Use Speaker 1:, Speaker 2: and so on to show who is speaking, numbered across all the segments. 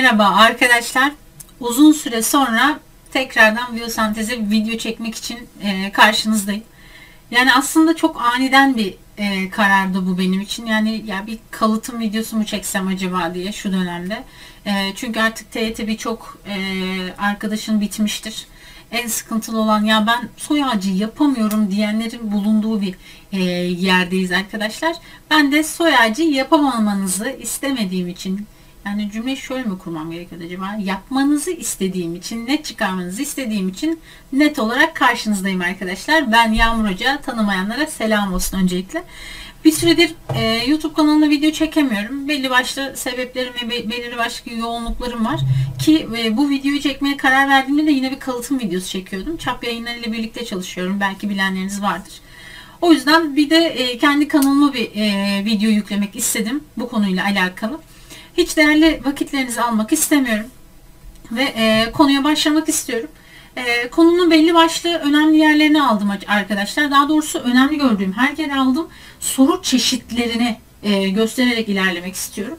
Speaker 1: Merhaba arkadaşlar. Uzun süre sonra tekrardan biyosenteze bir video çekmek için karşınızdayım. Yani aslında çok aniden bir karardı bu benim için. Yani ya bir kalıtım videosu mu çeksem acaba diye şu dönemde. Çünkü artık TYT birçok arkadaşın bitmiştir. En sıkıntılı olan ya ben soy ağacı yapamıyorum diyenlerin bulunduğu bir yerdeyiz arkadaşlar. Ben de soy ağacı yapamamanızı istemediğim için, yani cümleyi şöyle mi kurmam gerekiyor acaba? Yapmanızı istediğim için, net çıkarmanızı istediğim için net olarak karşınızdayım arkadaşlar. Ben Yağmur Hoca. Tanımayanlara selam olsun öncelikle. Bir süredir YouTube kanalına video çekemiyorum. Belli başlı sebeplerim ve belirli başlı yoğunluklarım var. Ki bu videoyu çekmeye karar verdiğimde de yine bir kalıtım videosu çekiyordum. Çap Yayınları ile birlikte çalışıyorum. Belki bilenleriniz vardır. O yüzden bir de kendi kanalıma bir video yüklemek istedim bu konuyla alakalı. Hiç değerli vakitlerinizi almak istemiyorum ve konuya başlamak istiyorum. Konunun belli başlı önemli yerlerini aldım arkadaşlar. Daha doğrusu önemli gördüğüm her yere aldım. Soru çeşitlerini göstererek ilerlemek istiyorum.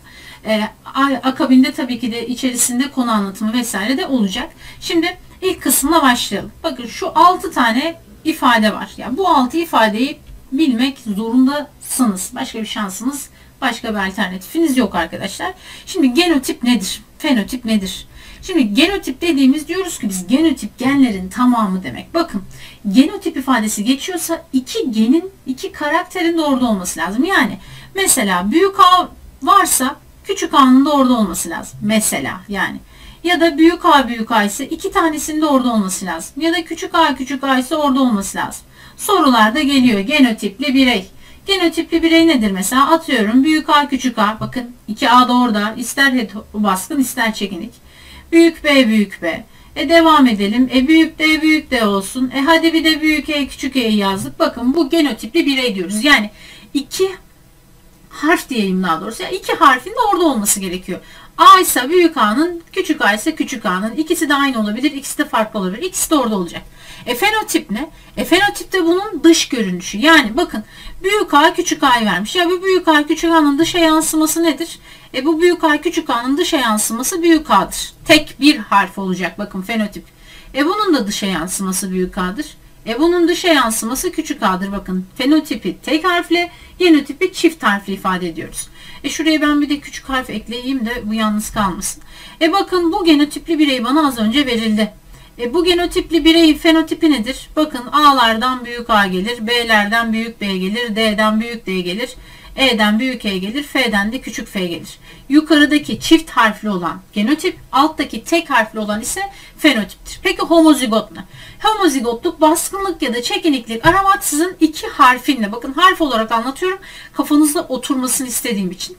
Speaker 1: Akabinde tabii ki de içerisinde konu anlatımı vesaire de olacak. Şimdi ilk kısımla başlayalım. Bakın şu 6 tane ifade var. Yani bu 6 ifadeyi bilmek zorundasınız. Başka bir şansınız, başka bir alternatifiniz yok arkadaşlar. Şimdi genotip nedir? Fenotip nedir? Şimdi genotip dediğimiz, diyoruz ki biz genotip genlerin tamamı demek. Bakın genotip ifadesi geçiyorsa iki genin, iki karakterin de orada olması lazım. Yani mesela büyük A varsa küçük A'nın da orada olması lazım. Mesela yani. Ya da büyük A ise iki tanesinin de orada olması lazım. Ya da küçük A ise orada olması lazım. Sorularda geliyor genotipli birey. Genotipli birey nedir mesela? Atıyorum büyük A küçük A. Bakın 2A da orada. İster baskın ister çekinik. Büyük B. Devam edelim. Büyük D olsun. Hadi bir de büyük E küçük E'yi yazdık. Bakın bu genotipli birey diyoruz. Yani iki harf diyeyim daha doğrusu. Yani iki harfin de orada olması gerekiyor. A ise büyük A'nın, küçük A ise küçük A'nın. İkisi de aynı olabilir, ikisi de farklı olabilir. İkisi de orada olacak. Fenotip ne? Fenotip de bunun dış görünüşü. Yani bakın büyük A küçük A'yı vermiş. Ya bu büyük A küçük A'nın dışa yansıması nedir? Bu büyük A küçük A'nın dışa yansıması büyük A'dır. Tek bir harf olacak bakın fenotip. Bunun da dışa yansıması büyük A'dır. Bunun dışa yansıması küçük A'dır. Bakın fenotipi tek harfle, genotipi çift harfle ifade ediyoruz. Şuraya ben bir de küçük harf ekleyeyim de bu yalnız kalmasın. Bakın bu genotipli birey bana az önce verildi. Bu genotipli bireyin fenotipi nedir? Bakın A'lardan büyük A gelir, B'lerden büyük B gelir, D'den büyük D gelir, E'den büyük E gelir, F'den de küçük F gelir. Yukarıdaki çift harfli olan genotip, alttaki tek harfli olan ise fenotiptir. Peki homozigot ne? Homozigotluk baskınlık ya da çekiniklik aramaksızın iki harfinle, bakın harf olarak anlatıyorum kafanızda oturmasını istediğim için.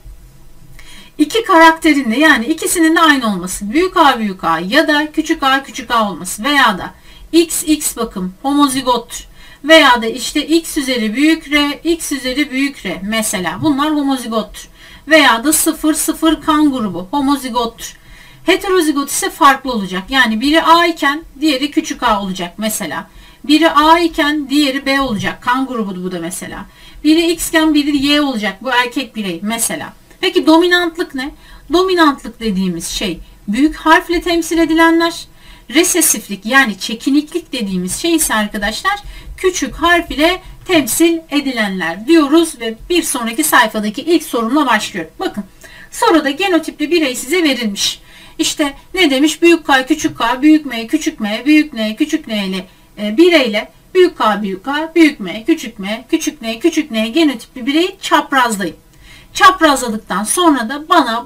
Speaker 1: İki karakterin de, yani ikisinin de aynı olması. Büyük A ya da küçük A olması veya da XX bakın homozigottur. Veya da işte X üzeri büyük R, X üzeri büyük R mesela. Bunlar homozigottur. Veya da 0 kan grubu homozigottur. Heterozigot ise farklı olacak. Yani biri A iken diğeri küçük A olacak mesela. Biri A iken diğeri B olacak. Kan grubu bu da mesela. Biri X iken biri Y olacak. Bu erkek birey mesela. Peki dominantlık ne? Dominantlık dediğimiz şey büyük harfle temsil edilenler. Resesiflik yani çekiniklik dediğimiz şey ise arkadaşlar küçük harf ile temsil edilenler diyoruz ve bir sonraki sayfadaki ilk sorumla başlıyorum. Bakın soruda genotipli birey size verilmiş. İşte ne demiş? Büyük K, küçük K, büyük M, küçük M, büyük N, küçük N ile bireyle büyük K, büyük M, küçük N, küçük N genotipli bireyi çaprazlayın. Çaprazladıktan sonra da bana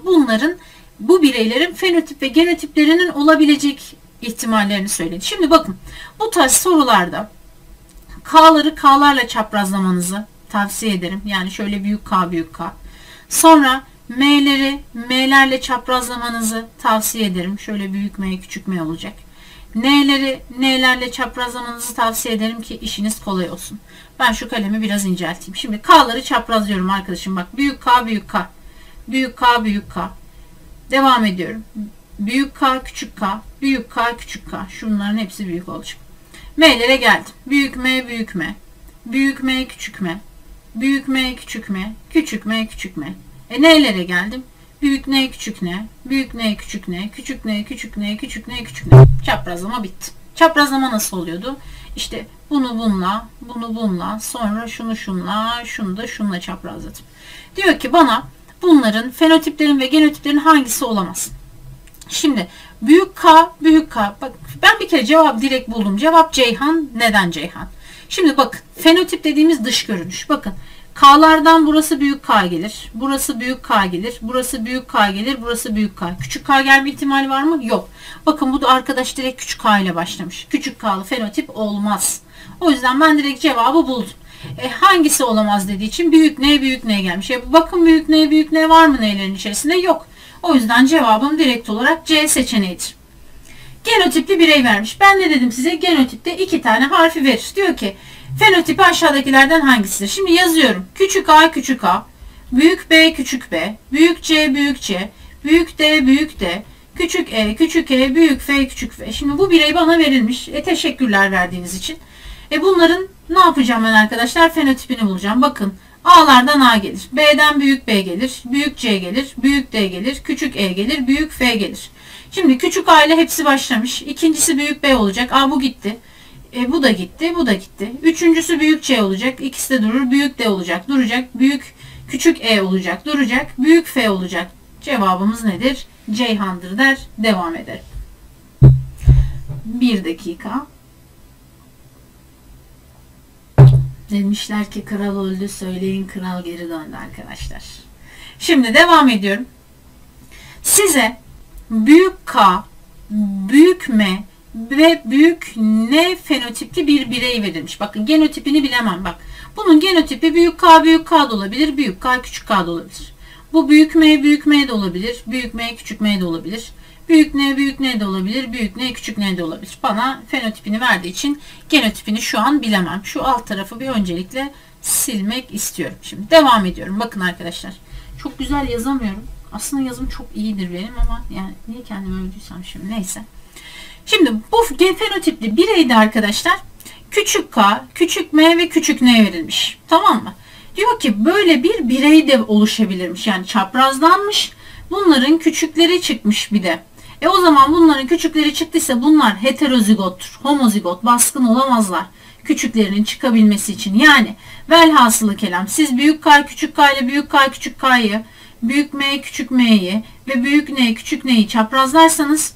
Speaker 1: bu bireylerin fenotip ve genotiplerinin olabilecek ihtimallerini söyledi. Şimdi bakın bu tarz sorularda K'ları K'larla çaprazlamanızı tavsiye ederim. Yani şöyle büyük K. Sonra M'leri M'lerle çaprazlamanızı tavsiye ederim. Şöyle büyük M, küçük M olacak. N'leri N'lerle çaprazlamanızı tavsiye ederim ki işiniz kolay olsun. Ben şu kalemi biraz incelteyim. Şimdi K'ları çaprazlıyorum arkadaşım. Bak büyük K. Büyük K. Devam ediyorum. Büyük K, küçük K. Büyük K, küçük K. Şunların hepsi büyük olacak. M'lere geldim. Büyük M. Büyük M, küçük M. Büyük M, küçük M. Küçük M. N'lere geldim. Büyük n küçük n, büyük n küçük n, küçük n küçük n, küçük n küçük n. Çaprazlama bitti. Çaprazlama nasıl oluyordu? İşte bunu bununla, bunu bununla, sonra şunu şunla, şunu da şunla çaprazladım. Diyor ki bana bunların fenotiplerin ve genotiplerin hangisi olamaz? Şimdi büyük K, büyük K. Bak ben bir kere cevap direkt buldum. Cevap Ceyhan. Neden Ceyhan? Şimdi bakın fenotip dediğimiz dış görünüş. Bakın K'lardan burası büyük K gelir. Burası büyük K gelir. Burası büyük K gelir. Burası büyük K. Küçük K gelme ihtimali var mı? Yok. Bakın bu da arkadaş direkt küçük K ile başlamış. Küçük K'lı fenotip olmaz. O yüzden ben direkt cevabı buldum. Hangisi olamaz dediği için büyük N büyük N gelmiş. Bakın büyük N büyük N var mı N'lerin içerisinde? Yok. O yüzden cevabım direkt olarak C seçeneğidir. Genotipli birey vermiş. Ben ne dedim size? Genotipte 2 tane harfi verir. Diyor ki fenotipi aşağıdakilerden hangisidir? Şimdi yazıyorum. Küçük a küçük a, büyük B küçük b, büyük C büyük C, büyük D büyük D, küçük küçük büyük F küçük F. Şimdi bu birey bana verilmiş. Teşekkürler verdiğiniz için. Bunların ne yapacağım ben arkadaşlar? Fenotipini bulacağım. Bakın A'lardan A gelir. B'den büyük B gelir. Büyük C gelir. Büyük D gelir. Küçük E gelir. Büyük F gelir. Şimdi küçük A ile hepsi başlamış. İkincisi büyük B olacak. Bu gitti. Bu da gitti. Bu da gitti. Üçüncüsü büyük C olacak. İkisi de durur. Büyük D olacak. Duracak. Küçük E olacak. Duracak. Büyük F olacak. Cevabımız nedir? Ceyhan'dır der. Devam eder. 1 dakika. Demişler ki kral öldü, söyleyin kral geri döndü arkadaşlar. Şimdi devam ediyorum. Size büyük K, büyük M ve büyük N fenotipli bir birey verilmiş. Bakın genotipini bilemem bak. Bunun genotipi büyük K da olabilir, büyük K küçük K da olabilir. Bu büyük M de olabilir, büyük M küçük M de olabilir. Büyük N de olabilir, büyük N küçük N de olabilir. Bana fenotipini verdiği için genotipini şu an bilemem. Şu alt tarafı bir öncelikle silmek istiyorum. Şimdi devam ediyorum. Bakın arkadaşlar. Çok güzel yazamıyorum. Aslında yazım çok iyidir benim ama yani niye kendimi övdüysem şimdi neyse. Şimdi bu fenotipli bireyde arkadaşlar küçük K, küçük M ve küçük N verilmiş. Tamam mı? Diyor ki böyle bir birey de oluşabilirmiş. Yani çaprazlanmış. Bunların küçükleri çıkmış bir de. O zaman bunların küçükleri çıktıysa bunlar heterozigottur. Homozigot baskın olamazlar. Küçüklerinin çıkabilmesi için. Yani velhasılı kelam siz büyük K küçük K ile büyük K küçük K'yı, büyük M küçük M'yi ve büyük N küçük N'yi çaprazlarsanız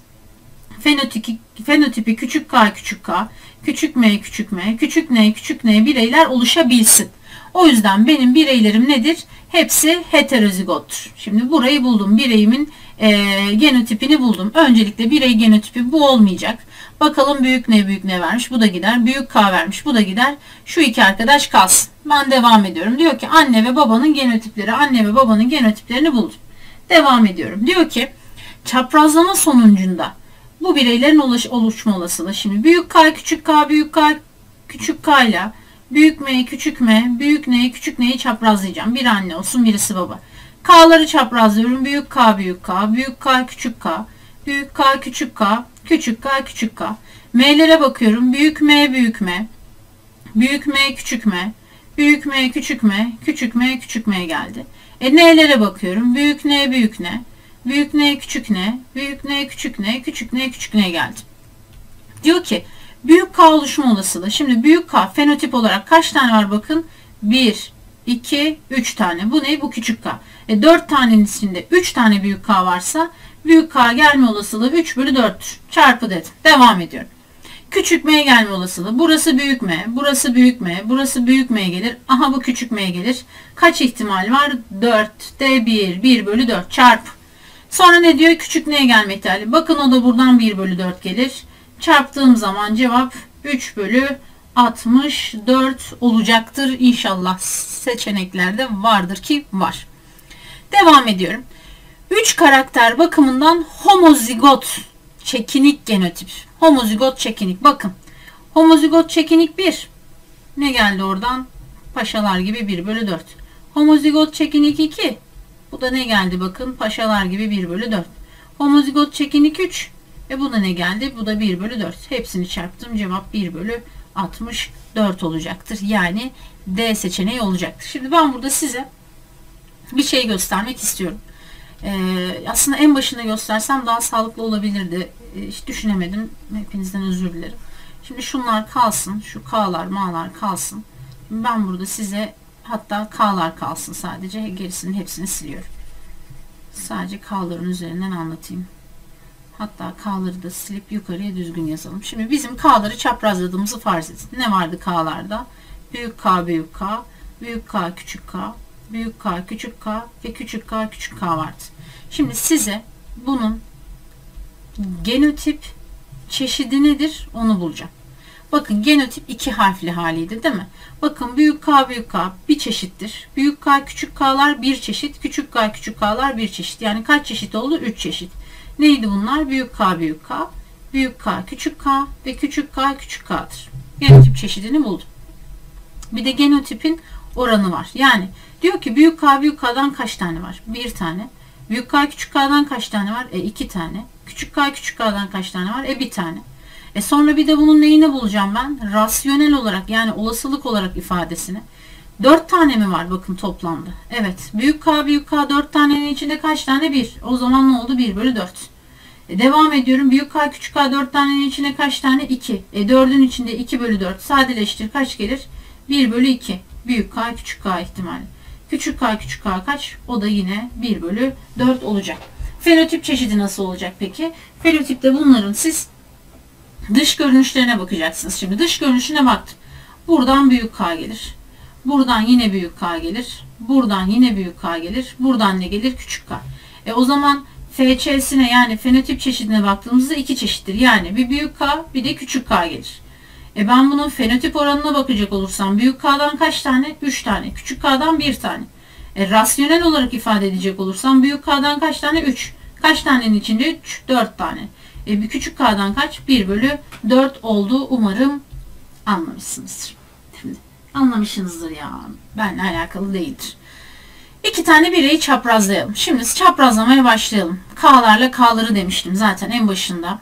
Speaker 1: fenotipi küçük K küçük K, küçük M küçük M, küçük N küçük N bireyler oluşabilsin. O yüzden benim bireylerim nedir? Hepsi heterozigottur. Şimdi burayı buldum. Bireyimin genotipini buldum. Öncelikle birey genotipi bu olmayacak. Bakalım büyük ne vermiş. Bu da gider. Büyük K vermiş. Bu da gider. Şu iki arkadaş kalsın. Ben devam ediyorum. Diyor ki anne ve babanın genotipleri. Anne ve babanın genotiplerini buldum. Devam ediyorum. Diyor ki çaprazlama sonucunda bu bireylerin oluşma olasılığı. Şimdi büyük K küçük K büyük K küçük K ile büyük M küçük M büyük N küçük N'yi çaprazlayacağım. Bir anne olsun birisi baba. K'ları çaprazlıyorum. Büyük K büyük K büyük K küçük K büyük K küçük K küçük K küçük K. M'lere bakıyorum. Büyük M büyük M büyük M küçük M büyük M küçük M küçük M küçük M geldi. N'lere bakıyorum. Büyük N büyük N büyük N küçük N büyük N küçük N küçük N küçük N geldi. Diyor ki büyük K oluşma olasılığı. Şimdi büyük K fenotip olarak kaç tane var bakın. 1, 2, 3 tane. Bu ne? Bu küçük K. 4 tanenin içinde 3 tane büyük K varsa büyük K gelme olasılığı 3 bölü 4'tür. Çarpı dedim. Devam ediyorum. Küçük M gelme olasılığı. Burası büyük M, burası büyük M, burası büyük M gelir. Aha bu küçük M gelir. Kaç ihtimal var? 4. D 1 bölü 4 çarpı. Sonra ne diyor? Küçük N gelme ihtimali. Bakın o da buradan 1 bölü 4 gelir. Çarptığım zaman cevap 3 bölü 64 olacaktır. İnşallah seçeneklerde vardır ki var. Devam ediyorum. 3 karakter bakımından homozigot çekinik genotip. Homozigot çekinik. Bakın. Homozigot çekinik 1. Ne geldi oradan? Paşalar gibi 1 bölü 4. Homozigot çekinik 2. Bu da ne geldi bakın? Paşalar gibi 1 bölü 4. Homozigot çekinik 3. Bu da ne geldi? Bu da 1 bölü 4. Hepsini çarptım. Cevap 1 bölü 64 olacaktır. Yani D seçeneği olacaktır. Şimdi ben burada size bir şey göstermek istiyorum. Aslında en başında göstersem daha sağlıklı olabilirdi. Hiç düşünemedim. Hepinizden özür dilerim. Şimdi şunlar kalsın. Şu K'lar, M'lar kalsın. Şimdi ben burada size hatta K'lar kalsın sadece. Gerisinin hepsini siliyorum. Sadece K'ların üzerinden anlatayım. Hatta K'ları da silip yukarıya düzgün yazalım. Şimdi bizim K'ları çaprazladığımızı farz edin. Ne vardı K'larda? Büyük K, büyük K, büyük K, küçük K, büyük K, küçük K ve küçük K, küçük K vardı. Şimdi size bunun genotip çeşidi nedir onu bulacağım. Bakın genotip 2 harfli haliydi değil mi? Bakın büyük K, büyük K bir çeşittir. Büyük K, küçük K'lar bir çeşit. Küçük K, küçük K'lar bir çeşit. Yani kaç çeşit oldu? 3 çeşit. Neydi bunlar? Büyük K, büyük K, büyük K, küçük K ve küçük K, küçük K'dır. Genotip çeşidini buldum. Bir de genotipin oranı var. Yani diyor ki büyük K, büyük K'dan kaç tane var? 1 tane. Büyük K, küçük K'dan kaç tane var? 2 tane. Küçük K, küçük K'dan kaç tane var? 1 tane. Sonra bir de bunun neyini bulacağım ben? Rasyonel olarak yani olasılık olarak ifadesini. 4 tane mi var bakın toplamda? Evet. Büyük K, büyük K 4 tanenin içinde kaç tane? 1. O zaman ne oldu? 1 bölü 4. Devam ediyorum. Büyük K, küçük K 4 tanenin içinde kaç tane? 2. 4'ün içinde 2 bölü 4. Sadeleştir. Kaç gelir? 1 bölü 2. Büyük K, küçük K ihtimali. Küçük K, küçük K kaç? O da yine 1 bölü 4 olacak. Fenotip çeşidi nasıl olacak peki? Fenotipte bunların siz dış görünüşlerine bakacaksınız. Şimdi dış görünüşüne baktım. Buradan büyük K gelir. Buradan yine büyük K gelir. Buradan yine büyük K gelir. Buradan ne gelir? Küçük K. O zaman FÇ'sine yani fenotip çeşidine baktığımızda 2 çeşittir. Yani bir büyük K bir de küçük K gelir. Ben bunun fenotip oranına bakacak olursam büyük K'dan kaç tane? 3 tane. Küçük K'dan 1 tane. Rasyonel olarak ifade edecek olursam büyük K'dan kaç tane? 3. Kaç tanenin içinde? 3. 4 tane. Bir küçük K'dan kaç? 1 bölü 4 oldu. Umarım anlamışsınızdır. Şimdi anlamışsınızdır ya. Benimle alakalı değildir. 2 tane bireyi çaprazlayalım. Şimdi çaprazlamaya başlayalım. K'larla K'ları demiştim zaten en başında.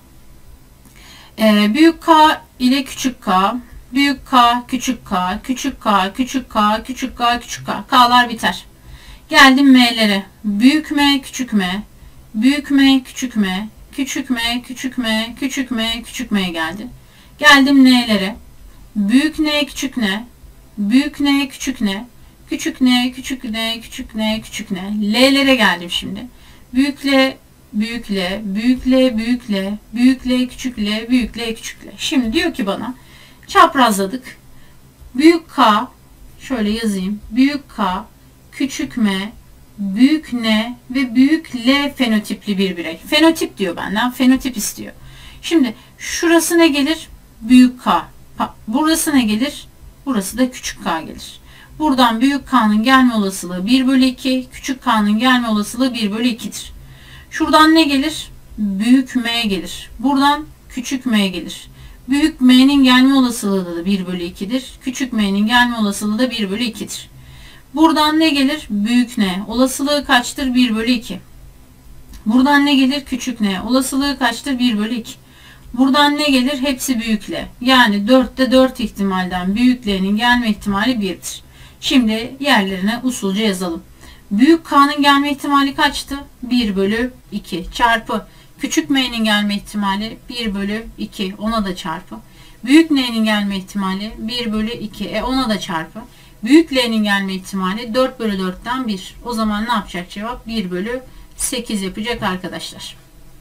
Speaker 1: Büyük K ile küçük K, büyük K, küçük K, küçük K, küçük K, küçük K, küçük K. K'lar biter. Geldim M'lere. Büyük M, küçük M, büyük M, küçük M, küçük M, küçük M, küçük M, küçük M geldi. Geldim N'lere. Büyük N, küçük N, büyük N, küçük N, küçük N, küçük N, küçük N, küçük N. L'lere geldim şimdi. Büyük L, büyük L, büyük L, büyük L, büyük L, küçük L, büyük L, küçük L. Şimdi diyor ki bana çaprazladık. Büyük K, şöyle yazayım. Büyük K, küçük M, büyük N ve büyük L fenotipli bir birey. Fenotip diyor benden. Fenotip istiyor. Şimdi şurası ne gelir? Büyük K. Burası ne gelir? Burası da küçük K gelir. Buradan büyük K'nın gelme olasılığı 1 bölü 2, küçük K'nın gelme olasılığı 1 bölü 2'dir. Şuradan ne gelir? Büyük M gelir. Buradan küçük M gelir. Büyük M'nin gelme olasılığı da 1 bölü 2'dir. Küçük M'nin gelme olasılığı da 1 bölü 2'dir. Buradan ne gelir? Büyük N. Olasılığı kaçtır? 1 bölü 2. Buradan ne gelir? Küçük N. Olasılığı kaçtır? 1 bölü 2. Buradan ne gelir? Hepsi büyük L. Yani 4'te 4 ihtimalden büyük L'nin gelme ihtimali 1'dir. Şimdi yerlerine usulca yazalım. Büyük K'nın gelme ihtimali kaçtı? 1 bölü 2 çarpı. Küçük M'nin gelme ihtimali 1 bölü 2. Ona da çarpı. Büyük N'nin gelme ihtimali 1 bölü 2. Ona da çarpı. Büyük L'nin gelme ihtimali 4 bölü 4'ten 1. O zaman ne yapacak cevap? 1 bölü 8 yapacak arkadaşlar.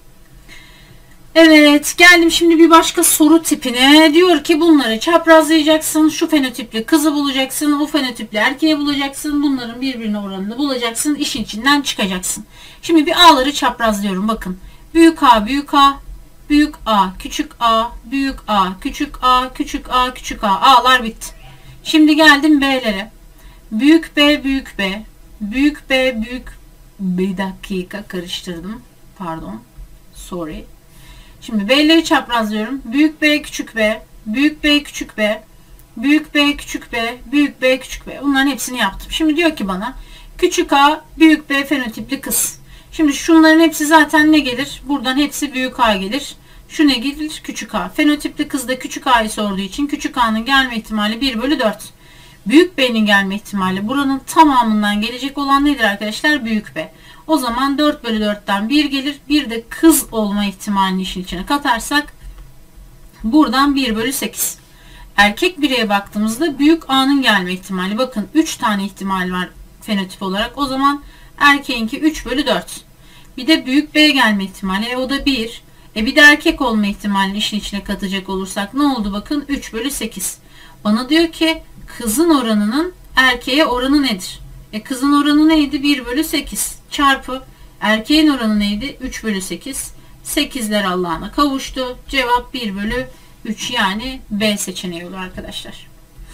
Speaker 1: Evet, geldim şimdi bir başka soru tipine. Diyor ki bunları çaprazlayacaksın. Şu fenotipli kızı bulacaksın. O fenotipli erkeği bulacaksın. Bunların birbirine oranını bulacaksın. İşin içinden çıkacaksın. Şimdi bir A'ları çaprazlıyorum. Bakın. Büyük A, büyük A, büyük A, küçük A, büyük A, küçük A, küçük A, küçük A. A'lar bitti. Şimdi geldim B'lere. Büyük B, büyük B, büyük B, büyük... Bir dakika karıştırdım. Pardon. Sorry. Şimdi B'leri çaprazlıyorum. Büyük B, küçük B, büyük B, küçük B, büyük B, küçük B, büyük B, küçük B. Bunların hepsini yaptım. Şimdi diyor ki bana küçük A, büyük B fenotipli kız. Şimdi şunların hepsi zaten ne gelir? Buradan hepsi büyük A gelir. Şu ne gelir? Küçük A. Fenotipli kız da küçük A'yı sorduğu için küçük A'nın gelme ihtimali 1 bölü 4. Büyük B'nin gelme ihtimali buranın tamamından gelecek olan nedir arkadaşlar? Büyük B. O zaman 4 bölü 4'ten 1 gelir. Bir de kız olma ihtimalini işin içine katarsak buradan 1 bölü 8. Erkek bireye baktığımızda büyük A'nın gelme ihtimali. Bakın 3 tane ihtimal var fenotip olarak. O zaman erkeğinki 3 bölü 4. Bir de büyük B gelme ihtimali. O da 1. Bir de erkek olma ihtimalini işin içine katacak olursak ne oldu? Bakın 3 bölü 8. Bana diyor ki kızın oranının erkeğe oranı nedir? Kızın oranı neydi? 1 bölü 8 çarpı erkeğin oranı neydi? 3 bölü 8. 8'ler Allah'ına kavuştu. Cevap 1 bölü 3 yani B seçeneği olur arkadaşlar.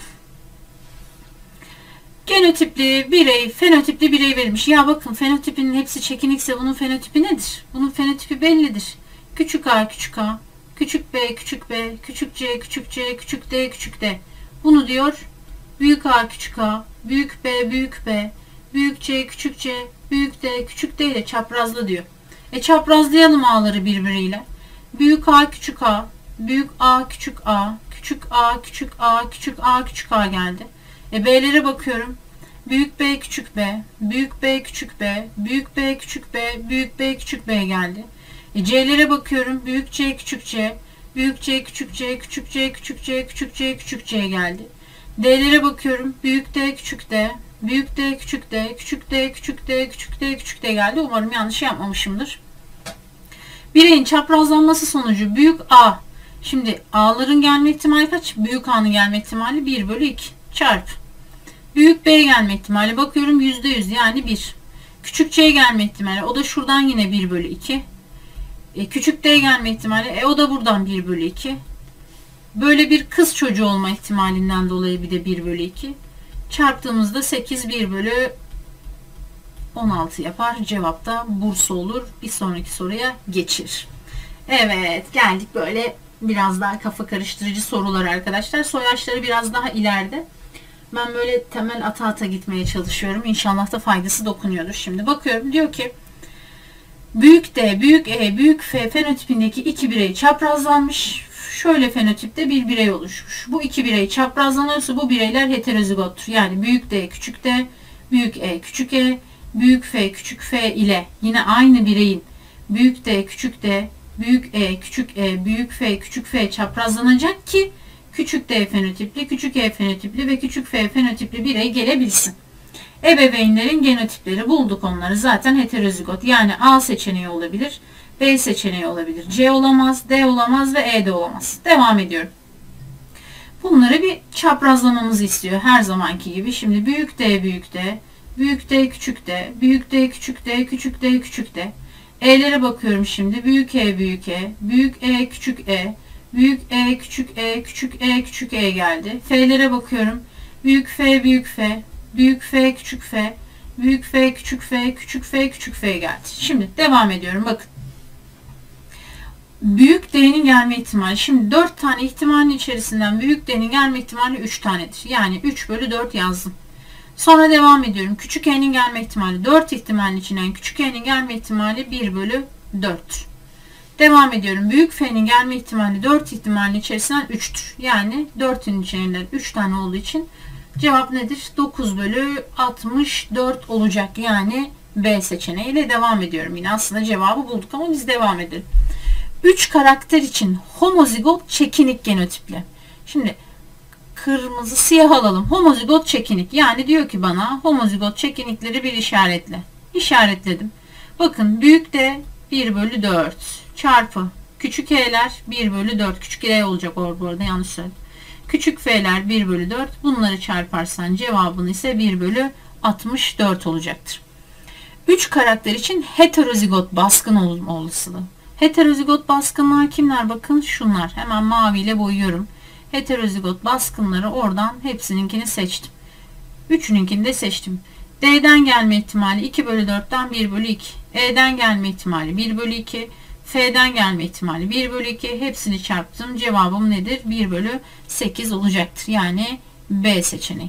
Speaker 1: Genotipli birey, fenotipli birey verilmiş. Ya bakın fenotipinin hepsi çekinikse bunun fenotipi nedir? Bunun fenotipi bellidir. Küçük a, küçük a, küçük b, küçük b, küçük c, küçük c, küçük d, küçük d. Bunu diyor büyük a, küçük a, büyük b, büyük b, büyük c, küçük c, büyük d, küçük d ile çaprazla diyor. Çaprazlayalım a'ları birbiriyle. Büyük a, küçük a, büyük a, küçük a, küçük a, küçük a, küçük a, küçük a geldi. B'lere bakıyorum. Büyük B, küçük b, büyük b, küçük b, büyük b, küçük b, büyük b, küçük b geldi. C'lere bakıyorum. Büyük C, küçük c, büyük C, küçük c, küçük c, küçük c, küçük c, küçük c geldi. D'lere bakıyorum. Büyük D, küçük d, büyük D, küçük d, küçük d, küçük d, küçük d, küçük d geldi. Umarım yanlış yapmamışımdır. Bireyin çaprazlanması sonucu büyük A. Şimdi A'ların gelme ihtimali kaç? Büyük A'nın gelme ihtimali 1 bölü 2 çarpı. Büyük B gelme ihtimali bakıyorum %100 yani 1. Küçük C gelme ihtimali o da şuradan yine 1 bölü 2. Küçük D gelme ihtimali o da buradan 1 bölü 2. Böyle bir kız çocuğu olma ihtimalinden dolayı bir de 1 bölü 2. Çarptığımızda 8 1 bölü 16 yapar. Cevap da Bursa olur. Bir sonraki soruya geçir. Evet geldik böyle biraz daha kafa karıştırıcı sorular arkadaşlar. Soyaçları biraz daha ileride. Ben böyle temel ata gitmeye çalışıyorum. İnşallah da faydası dokunuyordur. Şimdi bakıyorum diyor ki büyük D, büyük E, büyük F fenotipindeki iki birey çaprazlanmış. Şöyle fenotipte bir birey oluşmuş. Bu iki birey çaprazlanıyorsa bu bireyler heterozigottur. Yani büyük D, küçük D, büyük E, küçük E, büyük F, küçük F ile yine aynı bireyin büyük D, küçük D, büyük E, küçük E, büyük F, küçük F çaprazlanacak ki küçük D fenotipli, küçük E fenotipli ve küçük F fenotipli birey gelebilsin. Ebeveynlerin genotipleri bulduk onları. Zaten heterozigot. Yani A seçeneği olabilir, B seçeneği olabilir. C olamaz, D olamaz ve E de olamaz. Devam ediyorum. Bunları bir çaprazlamamızı istiyor her zamanki gibi. Şimdi büyük D, büyük D, büyük D, küçük D, büyük D, küçük D, küçük D, küçük D. E'lere bakıyorum şimdi. Büyük E, büyük E, büyük E, küçük E, büyük E, küçük E, küçük E, küçük E geldi. F'lere bakıyorum. Büyük F, büyük F, büyük F, küçük F, büyük F, küçük F, küçük F, küçük F geldi. Şimdi devam ediyorum. Bakın. Büyük D'nin gelme ihtimali. Şimdi 4 tane ihtimalin içerisinden büyük D'nin gelme ihtimali 3 tanedir. Yani 3 bölü 4 yazdım. Sonra devam ediyorum. Küçük E'nin gelme ihtimali 4 ihtimalin içinden küçük E'nin gelme ihtimali 1 bölü 4. Devam ediyorum. Büyük F'nin gelme ihtimali 4 ihtimalin içerisinden 3'tür. Yani 4'ün içerinden 3 tane olduğu için cevap nedir? 9 bölü 64 olacak. Yani B seçeneğiyle devam ediyorum. Yine aslında cevabı bulduk ama biz devam edelim. 3 karakter için homozigot çekinik genotipli. Şimdi kırmızı siyah alalım. Homozigot çekinik. Yani diyor ki bana homozigot çekinikleri bir işaretle. İşaretledim. Bakın büyük D 1 bölü 4 çarpı küçük E'ler 1 bölü 4. Küçük E olacak bu arada yanlış söyledim. Küçük F'ler 1 bölü 4. Bunları çarparsan cevabın ise 1 bölü 64 olacaktır. 3 karakter için heterozigot baskın olma olasılığı. Heterozigot baskınlar kimler? Bakın şunlar. Hemen maviyle boyuyorum. Heterozigot baskınları oradan hepsininkini seçtim. Üçününkini de seçtim. D'den gelme ihtimali 2 bölü 4'ten 1 bölü 2. E'den gelme ihtimali 1 bölü 2. F'den gelme ihtimali 1 bölü 2. Hepsini çarptım. Cevabım nedir? 1 bölü 8 olacaktır. Yani B seçeneği.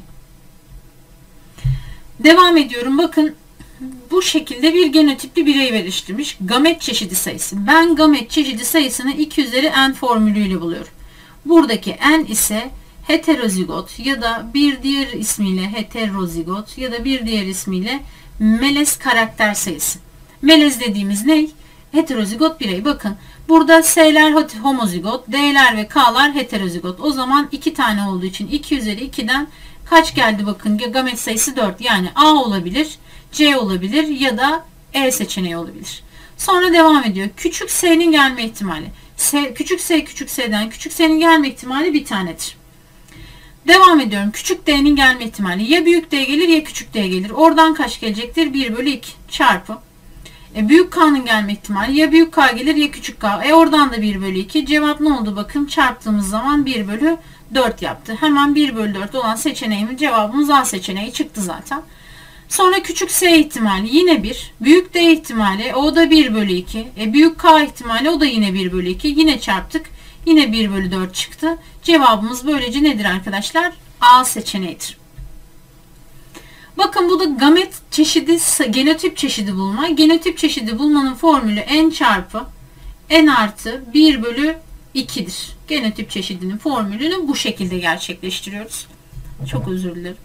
Speaker 1: Devam ediyorum. Bakın bu şekilde bir genotipli birey geliştirmiş. Gamet çeşidi sayısı. Ben gamet çeşidi sayısını 2 üzeri n formülüyle buluyorum. Buradaki n ise heterozigot ya da bir diğer ismiyle heterozigot ya da bir diğer ismiyle melez karakter sayısı. Melez dediğimiz ne? Heterozigot birey. Bakın burada S'ler homozigot, D'ler ve K'lar heterozigot. O zaman 2 tane olduğu için 2 üzeri 2'den kaç geldi bakın? Gamet sayısı 4. Yani A olabilir, C olabilir ya da E seçeneği olabilir. Sonra devam ediyor. Küçük s'nin gelme ihtimali. Küçük s küçük s'den küçük s'nin gelme ihtimali bir tanedir. Devam ediyorum. Küçük d'nin gelme ihtimali. Ya büyük d gelir ya küçük d gelir. Oradan kaç gelecektir? 1 bölü 2 çarpı. Büyük k'nın gelme ihtimali. Ya büyük k gelir ya küçük k. Oradan da 1 bölü 2. Cevap ne oldu? Bakın çarptığımız zaman 1 bölü 4 yaptı. Hemen 1 bölü 4 olan seçeneğimiz, cevabımız A seçeneği çıktı zaten. Sonra küçük s ihtimali yine 1. Büyük d ihtimali o da 1 bölü 2. Büyük k ihtimali o da yine 1 bölü 2. Yine çarptık. Yine 1 bölü 4 çıktı. Cevabımız böylece nedir arkadaşlar? A seçeneğidir. Bakın bu da gamet çeşidi, genotip çeşidi bulma. Genotip çeşidi bulmanın formülü n çarpı n artı 1 bölü 2'dir. Genotip çeşidinin formülünü bu şekilde gerçekleştiriyoruz. Çok özür dilerim.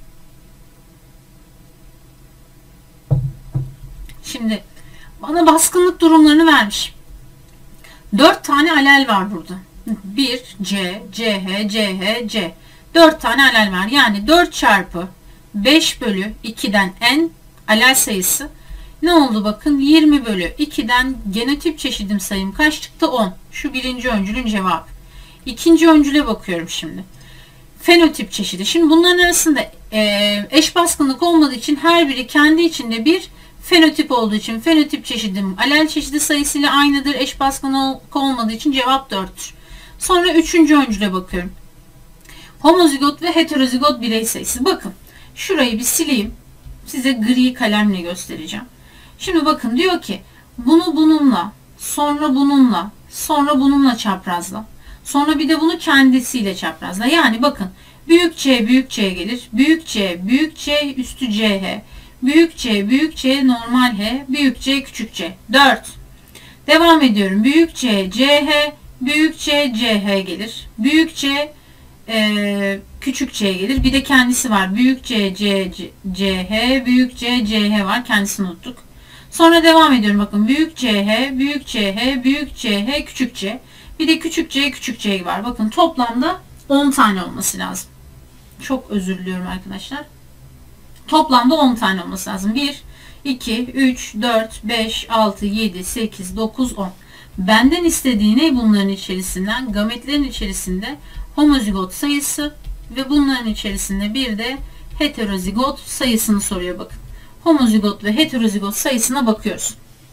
Speaker 1: Şimdi bana baskınlık durumlarını vermiş. 4 tane alel var burada. 1, C, CH, CH, C. 4 tane alel var. Yani 4 çarpı 5 bölü 2'den n alel sayısı ne oldu bakın? 20 bölü 2'den genotip çeşidim sayım kaç çıktı? 10. Şu birinci öncülün cevabı. İkinci öncüle bakıyorum şimdi. Fenotip çeşidi. Şimdi bunların arasında eş baskınlık olmadığı için her biri kendi içinde bir fenotip olduğu için fenotip çeşidim alel çeşidi sayısıyla aynıdır. Eş baskınlık olmadığı için cevap 4'tür. Sonra üçüncü öncüle bakıyorum. Homozigot ve heterozigot birey sayısı. Bakın şurayı bir sileyim. Size gri kalemle göstereceğim. Şimdi bakın diyor ki bunu bununla, sonra bununla, sonra bununla çaprazla. Sonra bir de bunu kendisiyle çaprazla. Yani bakın büyük C büyük C gelir. Büyük C büyük C üstü CH. Büyük C büyük C normal H. Büyük C küçük C. 4. Devam ediyorum. Büyük C CH büyük C CH gelir. Büyük C küçük C gelir. Bir de kendisi var. Büyük C CH büyük C CH var. Kendisini unuttuk. Sonra devam ediyorum. Bakın büyük CH büyük CH büyük CH küçük C. Bir de küçük C küçük C var. Bakın toplamda 10 tane olması lazım. Çok özür diliyorum arkadaşlar. Toplamda 10 tane olması lazım. 1, 2, 3, 4, 5, 6, 7, 8, 9, 10. Benden istediği ne bunların içerisinden? Gametlerin içerisinde homozigot sayısı ve bunların içerisinde bir de heterozigot sayısını soruyor bakın. Homozigot ve heterozigot sayısına bakıyoruz.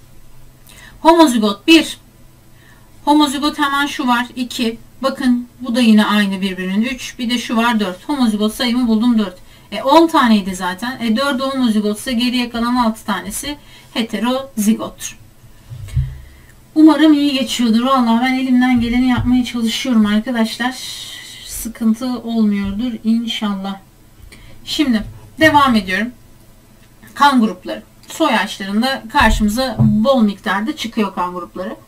Speaker 1: Homozigot 1. Homozigot hemen şu var 2. Bakın bu da yine aynı birbirinin 3. Bir de şu var 4. Homozigot sayımı buldum 4. 10 taneydi zaten. 4'ü homozigotsa geriye kalan 6 tanesi heterozigottur. Umarım iyi geçiyordur. Vallahi ben elimden geleni yapmaya çalışıyorum arkadaşlar. Sıkıntı olmuyordur inşallah. Şimdi devam ediyorum. Kan grupları. Soy ağaçlarında karşımıza bol miktarda çıkıyor kan grupları.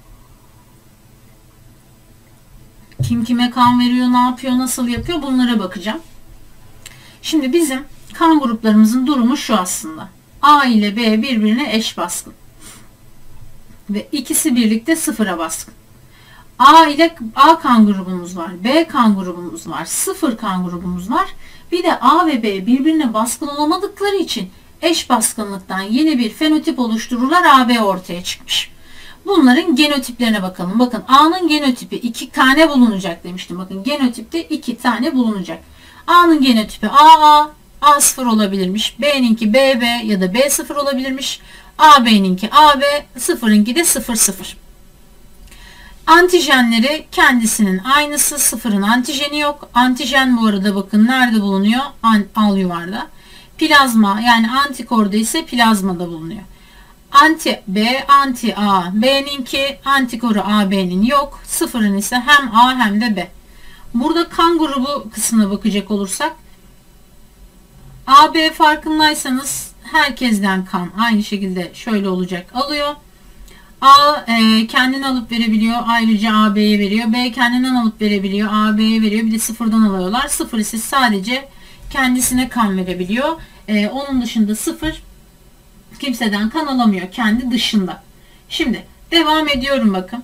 Speaker 1: Kim kime kan veriyor, ne yapıyor, nasıl yapıyor bunlara bakacağım. Şimdi bizim kan gruplarımızın durumu şu aslında. A ile B birbirine eş baskın. Ve ikisi birlikte sıfıra baskın. A kan grubumuz var. B kan grubumuz var. Sıfır kan grubumuz var. Bir de A ve B birbirine baskın olamadıkları için eş baskınlıktan yeni bir fenotip oluştururlar. AB ortaya çıkmış. Bunların genotiplerine bakalım. Bakın A'nın genotipi 2 tane bulunacak demiştim. Bakın genotipte 2 tane bulunacak. A'nın genotipi AA, A0 olabilirmiş. B'ninki BB ya da B0 olabilirmiş. AB'ninki AB, sıfırınki de 00. Antijenleri kendisinin aynısı. Sıfırın antijeni yok. Antijen bu arada bakın nerede bulunuyor? Alüvarda. Plazma yani antikorda ise plazmada bulunuyor. Anti B, anti A, B'ninki antikoru AB'nin yok. Sıfırın ise hem A hem de B. Burada kan grubu kısmına bakacak olursak AB farkındaysanız herkesten kan aynı şekilde şöyle olacak alıyor. A kendini alıp verebiliyor. Ayrıca AB'ye veriyor. B kendinden alıp verebiliyor. AB'ye veriyor. Bir de sıfırdan alıyorlar. Sıfır ise sadece kendisine kan verebiliyor. Onun dışında sıfır Kimseden kan alamıyor kendi dışında. Şimdi devam ediyorum bakın.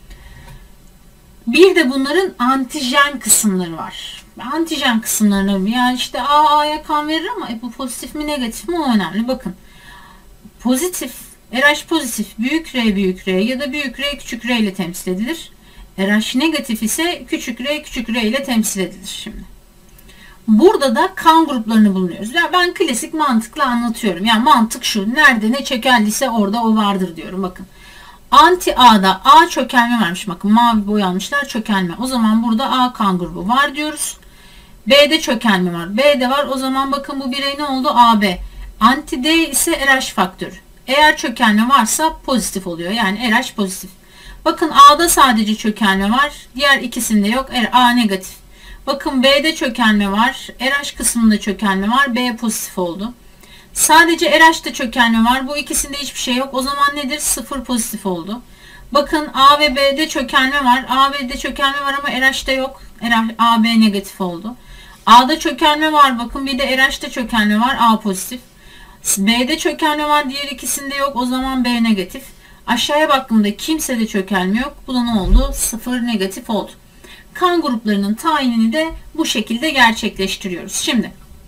Speaker 1: Bir de bunların antijen kısımları var. Antijen kısımlarına yani işte A'ya kan verir ama bu pozitif mi negatif mi o önemli. Bakın pozitif, RH pozitif büyük R büyük R ya da büyük R küçük R ile temsil edilir. RH negatif ise küçük R ile temsil edilir şimdi. Burada da kan gruplarını bulunuyoruz. Ya ben klasik mantıkla anlatıyorum. Yani mantık şu. Nerede ne çökeldiyse orada o vardır diyorum. Bakın. Anti A'da A çökelme varmış. Bakın mavi boyanmışlar çökelme. O zaman burada A kan grubu var diyoruz. B'de çökelme var. B'de var. O zaman bakın bu birey ne oldu? AB. Anti D ise RH faktörü. Eğer çökelme varsa pozitif oluyor. Yani RH pozitif. Bakın A'da sadece çökelme var. Diğer ikisinde yok. A negatif. Bakın B'de çökelme var. RH kısmında çökelme var. B pozitif oldu. Sadece RH'de çökelme var. Bu ikisinde hiçbir şey yok. O zaman nedir? 0 pozitif oldu. Bakın A ve B'de çökelme var. A ve B'de çökelme var ama RH'de yok. AB negatif oldu. A'da çökelme var. Bakın bir de RH'de çökelme var. A pozitif. B'de çökelme var. Diğer ikisinde yok. O zaman B negatif. Aşağıya baktığımda kimsede çökelme yok. Bu da ne oldu? 0 negatif oldu. Kan gruplarının tayinini de bu şekilde gerçekleştiriyoruz. Şimdi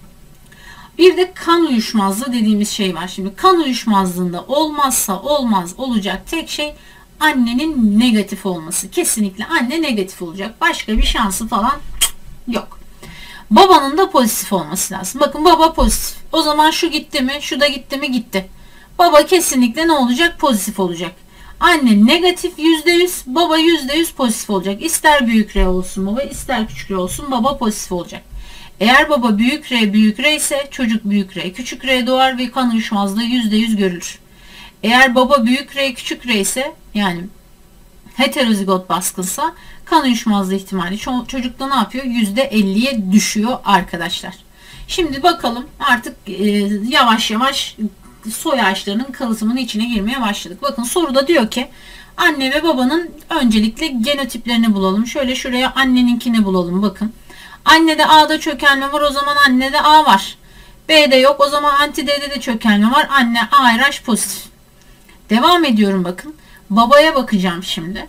Speaker 1: bir de kan uyuşmazlığı dediğimiz şey var. Şimdi kan uyuşmazlığında olmazsa olmaz olacak tek şey annenin negatif olması. Kesinlikle anne negatif olacak. Başka bir şansı falan yok. Babanın da pozitif olması lazım. Bakın baba pozitif. O zaman şu gitti mi? Şu da gitti mi? Gitti. Baba kesinlikle ne olacak? Pozitif olacak. Anne negatif %100, baba %100 pozitif olacak. İster büyük R olsun baba, ister küçük R olsun baba pozitif olacak. Eğer baba büyük R ise çocuk büyük R küçük R doğar ve kan uyuşmazlığı %100 görülür. Eğer baba büyük R küçük R ise yani heterozigot baskınsa kan uyuşmazlığı ihtimali çocukta ne yapıyor? %50'ye düşüyor arkadaşlar. Şimdi bakalım artık yavaş yavaş soy ağaçlarının kalıtımının içine girmeye başladık. Bakın soruda diyor ki anne ve babanın öncelikle genotiplerini bulalım. Şöyle şuraya anneninkini bulalım bakın. Annede A'da çökelme var o zaman annede A var. B'de yok o zaman anti D'de de çökelme var. Anne ARH pozitif. Devam ediyorum bakın. Babaya bakacağım şimdi.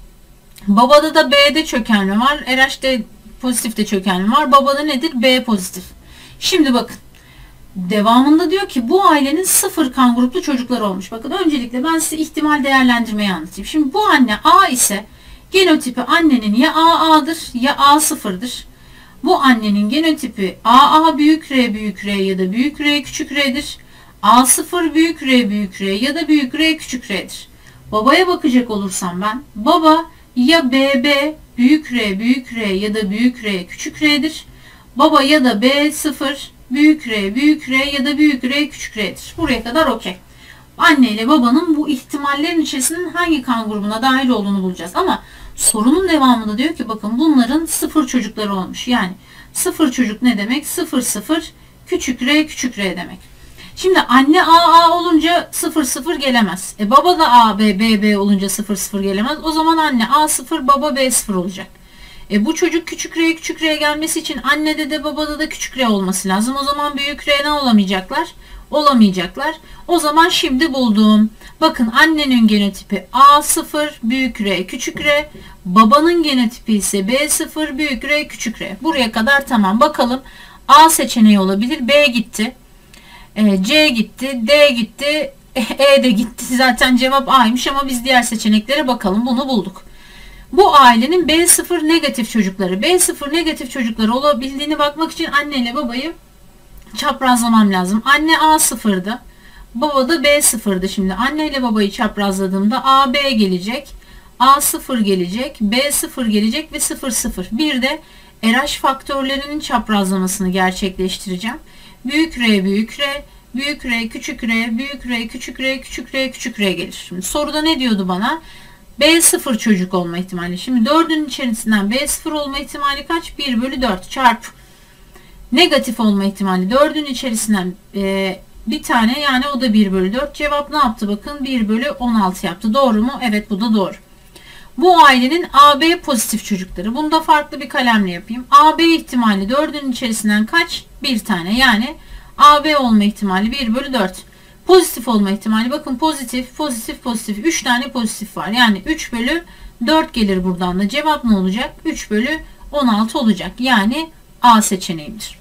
Speaker 1: Babada da B'de çökelme var. RH'de pozitif de çökelme var. Babada nedir? B pozitif. Şimdi bakın. Devamında diyor ki bu ailenin 0 kan gruplu çocukları olmuş. Bakın öncelikle ben size ihtimal değerlendirmeyi anlatayım. Şimdi bu anne A ise genotipi annenin ya AA'dır ya A0'dır. Bu annenin genotipi AA büyük R ya da büyük R küçük R'dir. A0 büyük R ya da büyük R küçük R'dir. Babaya bakacak olursam ben baba ya BB büyük R ya da büyük R küçük R'dir. Baba ya da B0 büyük R ya da büyük R küçük R'dir. Buraya kadar okey. Anne ile babanın bu ihtimallerin içerisinin hangi kan grubuna dahil olduğunu bulacağız. Ama sorunun devamında diyor ki bakın bunların 0 çocukları olmuş. Yani 0 çocuk ne demek? 0 küçük R demek. Şimdi anne AA olunca 0 gelemez. Baba da AB BB olunca 0 gelemez. O zaman anne A0 baba B0 olacak. Bu çocuk küçük R gelmesi için annede de babada da küçük R olması lazım. O zaman büyük R ne olamayacaklar? Olamayacaklar. O zaman şimdi buldum. Bakın annenin genotipi A0 büyük R küçük R. Babanın genotipi ise B0 büyük R küçük R. Buraya kadar tamam. Bakalım A seçeneği olabilir. B gitti. C gitti. D gitti. E de gitti. Zaten cevap A'ymış ama biz diğer seçeneklere bakalım. Bunu bulduk. Bu ailenin B0 negatif çocukları. B0 negatif çocukları olabildiğini bakmak için anne ile babayı çaprazlamam lazım. Anne A0'dı. Baba da B0'dı. Şimdi anne ile babayı çaprazladığımda AB gelecek. A0 gelecek. B0 gelecek ve 0. Bir de RH faktörlerinin çaprazlamasını gerçekleştireceğim. Büyük R büyük R, büyük R küçük R, büyük R küçük R, küçük R küçük R gelir. Şimdi soruda ne diyordu bana? B0 çocuk olma ihtimali. Şimdi 4'ün içerisinden B0 olma ihtimali kaç? 1/4 çarpı negatif olma ihtimali 4'ün içerisinden bir tane yani o da 1/4. Cevap ne yaptı bakın? 1/16 yaptı. Doğru mu? Evet bu da doğru. Bu ailenin AB pozitif çocukları. Bunu da farklı bir kalemle yapayım. AB ihtimali 4'ün içerisinden kaç? Bir tane. Yani AB olma ihtimali 1/4. Pozitif olma ihtimali. Bakın pozitif, pozitif, pozitif. 3 tane pozitif var. Yani 3 bölü 4 gelir buradan da. Cevap ne olacak? 3 bölü 16 olacak. Yani A seçeneğidir.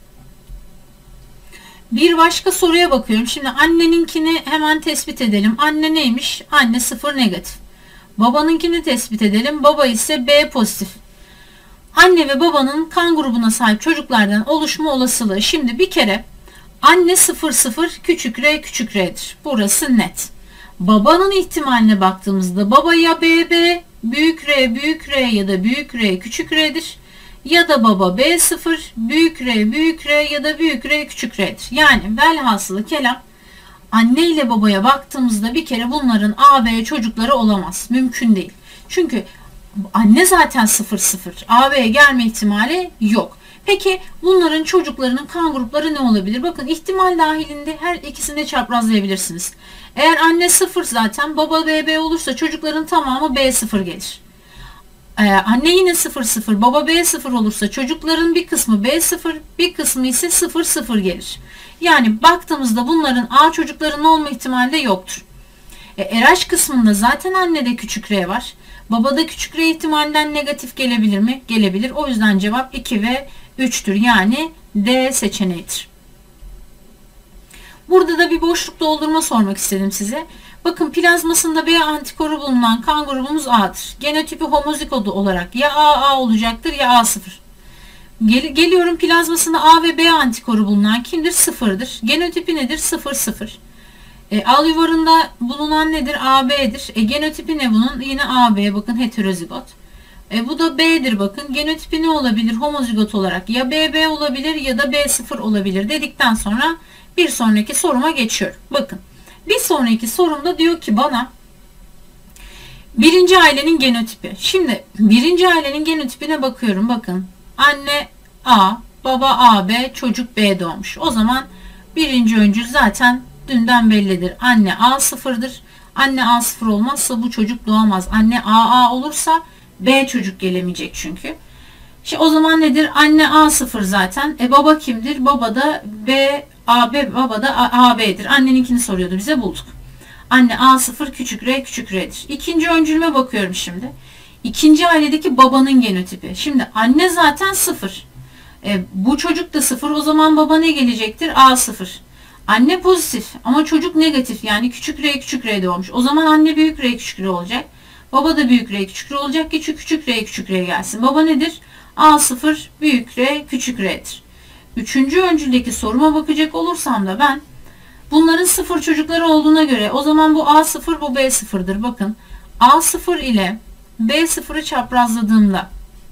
Speaker 1: Bir başka soruya bakıyorum. Şimdi anneninkini hemen tespit edelim. Anne neymiş? Anne 0 negatif. Babanınkini tespit edelim. Baba ise B pozitif. Anne ve babanın kan grubuna sahip çocuklardan oluşma olasılığı. Şimdi bir kere anne 0 0 küçük r küçük r'dir. Burası net. Babanın ihtimaline baktığımızda baba ya BB büyük R ya da büyük R küçük R'dir. Ya da baba B0 büyük R ya da büyük R küçük R'dir. Yani velhasılı kelam anne ile babaya baktığımızda bir kere bunların AB çocukları olamaz. Mümkün değil. Çünkü anne zaten 0 0. AB'ye gelme ihtimali yok. Peki bunların çocuklarının kan grupları ne olabilir? Bakın ihtimal dahilinde her ikisini de çaprazlayabilirsiniz. Eğer anne 0 zaten baba BB olursa çocukların tamamı B0 gelir. Anne yine 0 0 baba B0 olursa çocukların bir kısmı B0 bir kısmı ise 0 0 gelir. Yani baktığımızda bunların A çocuklarının olma ihtimali de yoktur. RH kısmında zaten annede küçük R var. Babada küçük R ihtimalinden negatif gelebilir mi? Gelebilir. O yüzden cevap 2 ve 3'tür. Yani D seçeneğidir. Burada da bir boşluk doldurma sormak istedim size. Bakın plazmasında B antikoru bulunan kan grubumuz A'dır. Genotipi homozigotu olarak ya AA olacaktır ya A0. Geliyorum plazmasında A ve B antikoru bulunan kimdir? 0'dır. Genotipi nedir? 0 0. Al yuvarında bulunan nedir? AB'dir. Genotipi ne bunun? Yine AB. Bakın heterozigot. Bu da B'dir bakın. Genotipi ne olabilir? Homozigot olarak ya BB olabilir ya da B0 olabilir dedikten sonra bir sonraki soruma geçiyorum. Bakın. Bir sonraki sorumda diyor ki bana birinci ailenin genotipi. Şimdi birinci ailenin genotipine bakıyorum. Bakın. Anne A, baba AB, çocuk B doğmuş. O zaman birinci öncül zaten dünden bellidir. Anne A0'dır. Anne A0 olmazsa bu çocuk doğamaz. Anne AA olursa B çocuk gelemeyecek çünkü. Şimdi o zaman nedir? Anne A0 zaten. Baba kimdir? Baba da B, AB, baba da AB'dir. Anneninkini soruyordu bize, bulduk. Anne A0 küçük R küçük R'dir. İkinci öncülüme bakıyorum şimdi. İkinci ailedeki babanın genotipi. Şimdi anne zaten 0. Bu çocuk da 0. O zaman baba ne gelecektir? A0. Anne pozitif ama çocuk negatif, yani küçük R küçük R doğmuş. O zaman anne büyük R küçük R olacak. Baba da büyük R küçük R olacak ki küçük R küçük R gelsin. Baba nedir? A0 büyük R küçük R'dir. Üçüncü öncüldeki soruma bakacak olursam da ben bunların 0 çocukları olduğuna göre o zaman bu A0 bu B0'dır. Bakın A0 ile B0'ı çaprazladığımda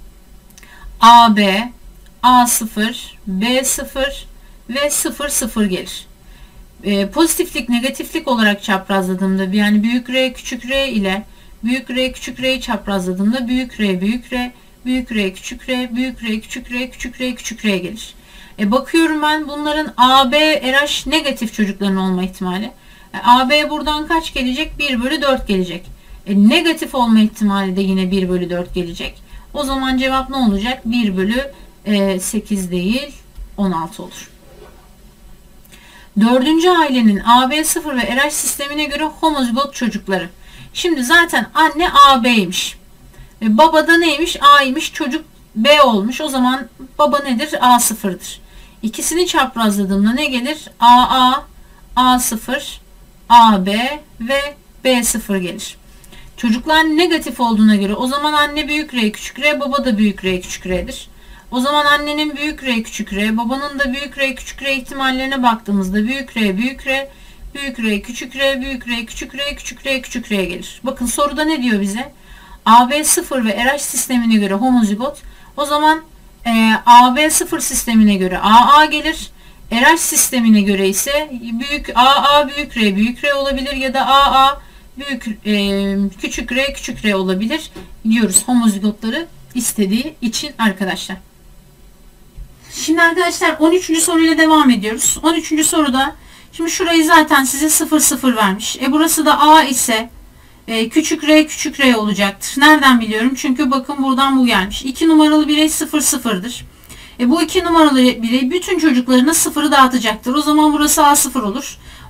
Speaker 1: AB, A0, B0 ve 0 0 gelir. Pozitiflik negatiflik olarak çaprazladığımda yani büyük R küçük R ile büyük R küçük R'yi çaprazladığımda büyük R büyük R büyük R küçük R büyük R küçük R küçük R küçük R gelir. Bakıyorum ben bunların AB RH negatif çocukların olma ihtimali. AB buradan kaç gelecek? 1 bölü 4 gelecek. Negatif olma ihtimali de yine 1 bölü 4 gelecek. O zaman cevap ne olacak? 1 bölü 8 değil 16 olur. Dördüncü ailenin AB0 ve RH sistemine göre homozigot çocukları. Şimdi zaten anne AB'ymiş. Baba da neymiş? A'ymış. Çocuk B olmuş. O zaman baba nedir? A0'dır. İkisini çaprazladığımda ne gelir? AA, A0, AB ve B0 gelir. Çocuklar negatif olduğuna göre o zaman anne büyük R küçük R, baba da büyük R küçük R'dir. O zaman annenin büyük R küçük R, babanın da büyük R küçük R ihtimallerine baktığımızda büyük R büyük R, büyük R küçük R, büyük R küçük R, küçük R küçük R gelir. Bakın soruda ne diyor bize? AB0 ve RH sistemine göre homozigot. O zaman AB0 sistemine göre AA gelir. RH sistemine göre ise büyük AA büyük R olabilir ya da AA büyük küçük R olabilir diyoruz homozigotları istediği için arkadaşlar. Şimdi arkadaşlar 13. soruyla devam ediyoruz. 13. soruda şimdi şurayı zaten size 0 0 vermiş. Burası da A ise küçük R olacaktır. Nereden biliyorum? Çünkü bakın buradan bu gelmiş. 2 numaralı birey 0 0'dır. Bu 2 numaralı birey bütün çocuklarına 0'ı dağıtacaktır. O zaman burası A0 olur.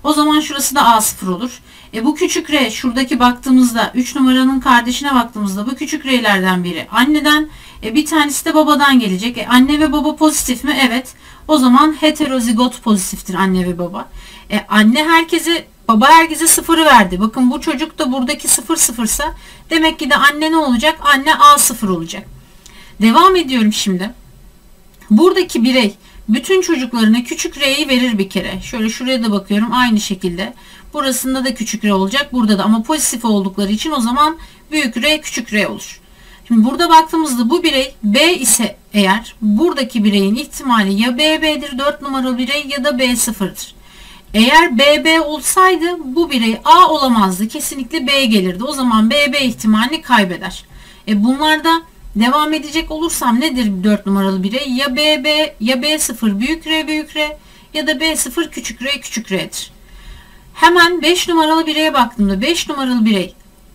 Speaker 1: O zaman şurası da A0 olur. Bu küçük R şuradaki baktığımızda 3 numaranın kardeşine baktığımızda bu küçük R'lerden biri anneden, bir tanesi de babadan gelecek. Anne ve baba pozitif mi? Evet. O zaman heterozigot pozitiftir anne ve baba. Anne herkese, baba herkese 0'ı verdi. Bakın bu çocuk da buradaki 0 sıfırsa demek ki de anne ne olacak? Anne A0 olacak. Devam ediyorum şimdi. Buradaki birey bütün çocuklarına küçük R'yi verir bir kere. Şöyle şuraya da bakıyorum aynı şekilde. Burasında da küçük R olacak. Burada da ama pozitif oldukları için o zaman büyük R küçük R olur. Şimdi burada baktığımızda bu birey B ise eğer buradaki bireyin ihtimali ya BB'dir 4 numaralı birey ya da B0'dır. Eğer BB olsaydı bu birey A olamazdı. Kesinlikle B gelirdi. O zaman BB ihtimalini kaybeder. Bunlarda devam edecek olursam nedir 4 numaralı birey? Ya BB ya B0 büyük R ya da B0 küçük R küçük R'dir. Hemen 5 numaralı bireye baktığımda 5 numaralı birey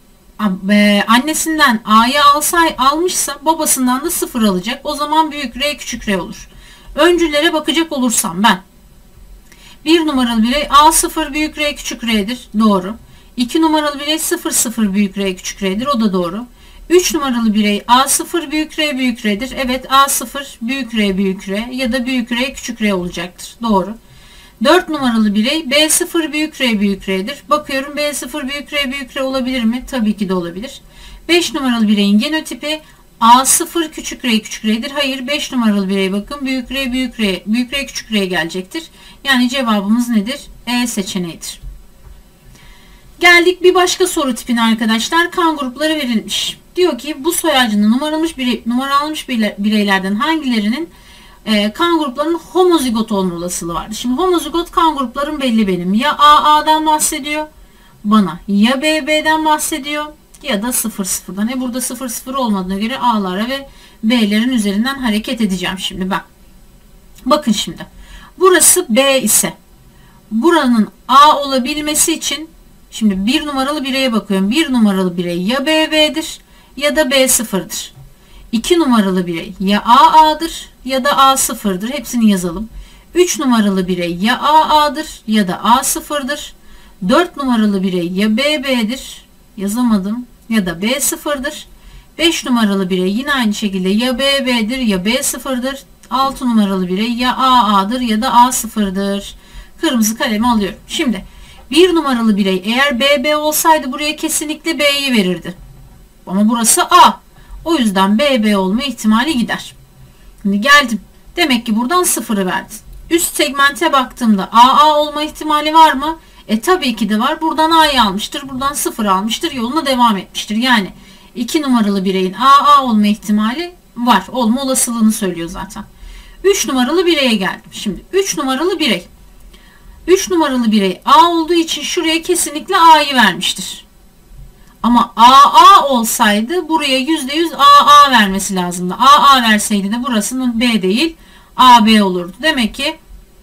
Speaker 1: annesinden A'yı almışsa babasından da 0 alacak. O zaman büyük R küçük R olur. Öncüllere bakacak olursam ben 1 numaralı birey A0 büyük R küçük R'dir. Doğru. 2 numaralı birey 0 büyük R küçük R'dir. O da doğru. 3 numaralı birey A0 büyük R'dir. Evet A0 büyük R ya da büyük R küçük R olacaktır. Doğru. 4 numaralı birey B0 büyük R'dir. Bakıyorum B0 büyük R olabilir mi? Tabii ki de olabilir. 5 numaralı bireyin genotipi A0 küçük R'dir. Hayır 5 numaralı birey bakın büyük R küçük R gelecektir. Yani cevabımız nedir? E seçeneğidir. Geldik bir başka soru tipine arkadaşlar. Kan grupları verilmiş. Diyor ki bu soy ağacında numaralanmış bireylerden hangilerinin kan gruplarının homozigot olma olasılığı vardı. Şimdi homozigot kan gruplarım belli benim. Ya AA'dan bahsediyor bana ya BB'den bahsediyor ya da 00'dan. Burada 00 olmadığına göre A'lara ve B'lerin üzerinden hareket edeceğim şimdi ben. Bakın şimdi. Burası B ise buranın A olabilmesi için şimdi 1 numaralı bireye bakıyorum. 1 numaralı birey ya BB'dir ya da B0'dır. 2 numaralı birey ya AA'dır ya da A0'dır. Hepsini yazalım. 3 numaralı birey ya AA'dır ya da A0'dır. 4 numaralı birey ya BB'dir. Yazamadım. Ya da B0'dır. 5 numaralı birey yine aynı şekilde ya BB'dir ya B0'dır. 6 numaralı birey ya AA'dır ya da A0'dır. Kırmızı kalemi alıyorum. Şimdi 1 numaralı birey eğer BB olsaydı buraya kesinlikle B'yi verirdi. Ama burası A. O yüzden BB olma ihtimali gider. Şimdi geldim. Demek ki buradan 0'ı verdi. Üst segmente baktığımda AA olma ihtimali var mı? Tabii ki de var. Buradan A'yı almıştır. Buradan 0 almıştır. Yoluna devam etmiştir. Yani 2 numaralı bireyin AA olma ihtimali var. Olma olasılığını söylüyor zaten. 3 numaralı bireye geldim. Şimdi 3 numaralı birey. 3 numaralı birey A olduğu için şuraya kesinlikle A'yı vermiştir. Ama AA olsaydı buraya %100 AA vermesi lazımdı. AA verseydi de burasının B değil AB olurdu. Demek ki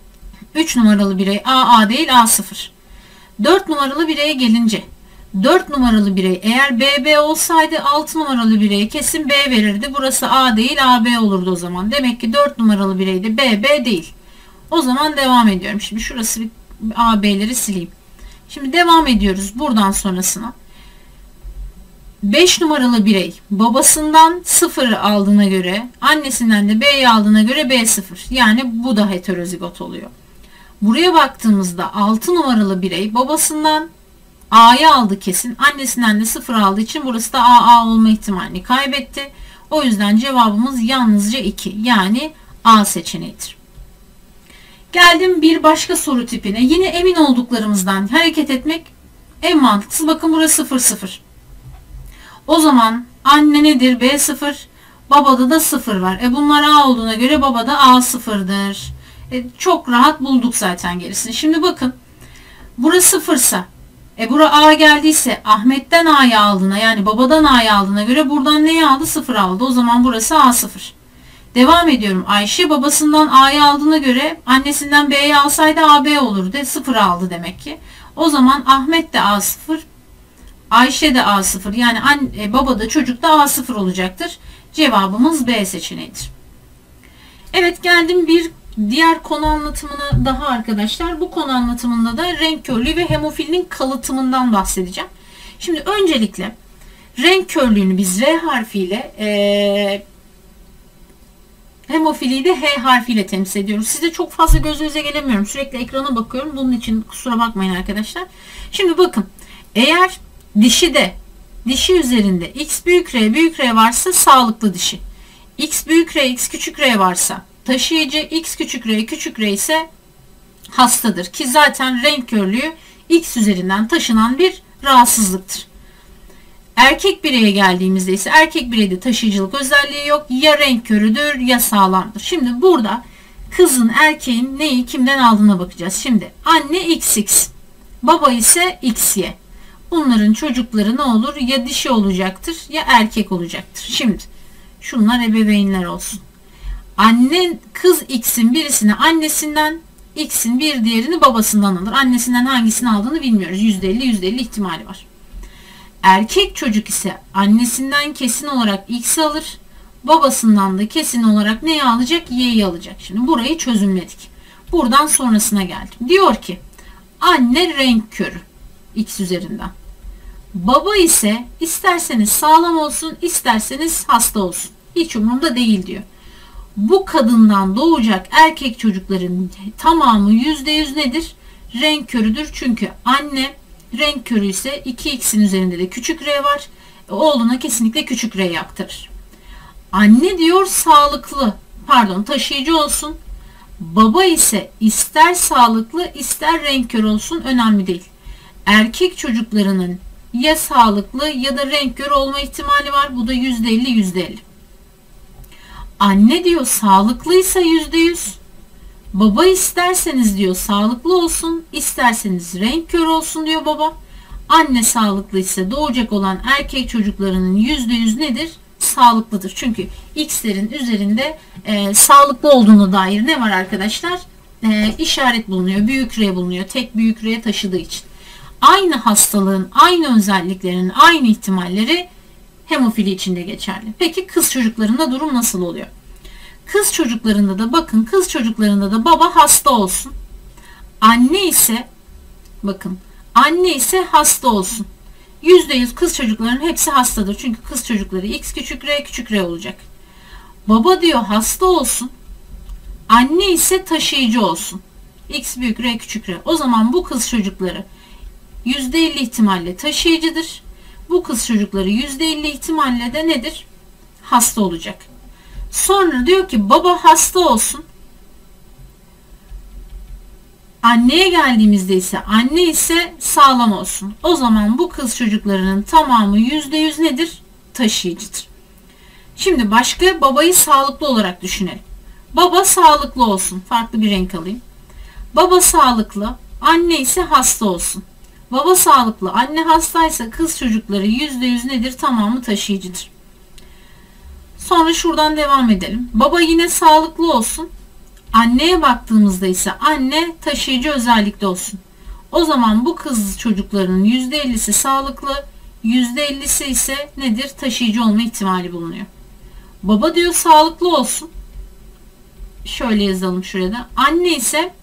Speaker 1: 3 numaralı birey AA değil A0. 4 numaralı bireye gelince 4 numaralı birey eğer BB olsaydı 6 numaralı bireye kesin B verirdi. Burası A değil AB olurdu o zaman. Demek ki 4 numaralı birey de BB değil. O zaman devam ediyorum. Şimdi şurası bir AB'leri sileyim. Şimdi devam ediyoruz buradan sonrasına. 5 numaralı birey babasından 0 aldığına göre annesinden de B'yi aldığına göre B0. Yani bu da heterozigot oluyor. Buraya baktığımızda 6 numaralı birey babasından A'yı aldı kesin. Annesinden de 0 aldığı için burası da AA olma ihtimalini kaybetti. O yüzden cevabımız yalnızca 2. Yani A seçeneğidir. Geldim bir başka soru tipine. Yine emin olduklarımızdan hareket etmek en mantıklısı. Bakın burası 0. O zaman anne nedir? B0. Babada da 0 var. Bunlar A olduğuna göre babada A0'dır. Çok rahat bulduk zaten gerisini. Şimdi bakın. Burası 0 ise bura A geldiyse Ahmet'ten A'yı aldığına yani babadan A'yı aldığına göre buradan neyi aldı? 0 aldı. O zaman burası A0. Devam ediyorum. Ayşe babasından A'yı aldığına göre annesinden B'yi alsaydı AB olurdu. 0 aldı demek ki. O zaman Ahmet de A0. Ayşe de A0 yani baba da çocuk da A0 olacaktır. Cevabımız B seçeneğidir. Evet geldim bir diğer konu anlatımına daha arkadaşlar. Bu konu anlatımında da renk körlüğü ve hemofilinin kalıtımından bahsedeceğim. Şimdi öncelikle renk körlüğünü biz R harfiyle, hemofiliyi de H harfiyle temsil ediyoruz. Size çok fazla göz göze gelemiyorum. Sürekli ekrana bakıyorum. Bunun için kusura bakmayın arkadaşlar. Şimdi bakın. Eğer dişi üzerinde X büyük R varsa sağlıklı dişi. X büyük R, X küçük R varsa taşıyıcı, X küçük R ise hastadır. Ki zaten renk körlüğü X üzerinden taşınan bir rahatsızlıktır. Erkek bireye geldiğimizde ise erkek bireyde taşıyıcılık özelliği yok. Ya renk körüdür ya sağlamdır. Şimdi burada kızın erkeğin neyi kimden aldığına bakacağız. Şimdi anne XX, baba ise XY. Bunların çocukları ne olur? Ya dişi olacaktır ya erkek olacaktır. Şimdi şunlar ebeveynler olsun. Anne kız X'in birisini annesinden, X'in bir diğerini babasından alır. Annesinden hangisini aldığını bilmiyoruz. %50 ihtimali var. Erkek çocuk ise annesinden kesin olarak X alır. Babasından da kesin olarak neyi alacak? Y'yi alacak. Şimdi burayı çözümledik. Buradan sonrasına geldim. Diyor ki anne renk körü X üzerinden. Baba ise isterseniz sağlam olsun, isterseniz hasta olsun. Hiç umurumda değil diyor. Bu kadından doğacak erkek çocukların tamamı %100 nedir? Renk körüdür. Çünkü anne renk körü ise 2x'in üzerinde de küçük r var. Oğluna kesinlikle küçük r'yi aktarır. Anne diyor taşıyıcı olsun. Baba ise ister sağlıklı ister renk körü olsun, önemli değil. Erkek çocuklarının ya sağlıklı ya da renk körü olma ihtimali var. Bu da %50. Anne diyor sağlıklıysa %100. Baba isterseniz diyor sağlıklı olsun, isterseniz renk körü olsun diyor baba. Anne sağlıklıysa doğacak olan erkek çocuklarının %100 nedir? Sağlıklıdır. Çünkü X'lerin üzerinde sağlıklı olduğuna dair ne var arkadaşlar? İşaret bulunuyor. Büyük R bulunuyor. Tek büyük R taşıdığı için. Aynı hastalığın, aynı özelliklerinin, aynı ihtimalleri hemofili için de geçerli. Peki kız çocuklarında durum nasıl oluyor? Kız çocuklarında da bakın, kız çocuklarında da baba hasta olsun. Anne ise hasta olsun. %100 kız çocuklarının hepsi hastadır. Çünkü kız çocukları X küçük R olacak. Baba diyor hasta olsun. Anne ise taşıyıcı olsun. X büyük R küçük R. O zaman bu kız çocukları %50 ihtimalle taşıyıcıdır. Bu kız çocukları %50 ihtimalle de nedir? Hasta olacak. Sonra diyor ki baba hasta olsun. Anneye geldiğimizde ise anne ise sağlam olsun. O zaman bu kız çocuklarının tamamı %100 nedir? Taşıyıcıdır. Şimdi başka babayı sağlıklı olarak düşünelim. Baba sağlıklı olsun. Farklı bir renk alayım. Baba sağlıklı, anne ise hasta olsun. Baba sağlıklı, anne hastaysa kız çocukları %100 nedir? Tamamı taşıyıcıdır. Sonra şuradan devam edelim. Baba yine sağlıklı olsun. Anneye baktığımızda ise anne taşıyıcı özellikle olsun. O zaman bu kız çocuklarının %50'si sağlıklı, %50'si ise nedir? Taşıyıcı olma ihtimali bulunuyor. Baba diyor sağlıklı olsun. Şöyle yazalım şurada. Anne ise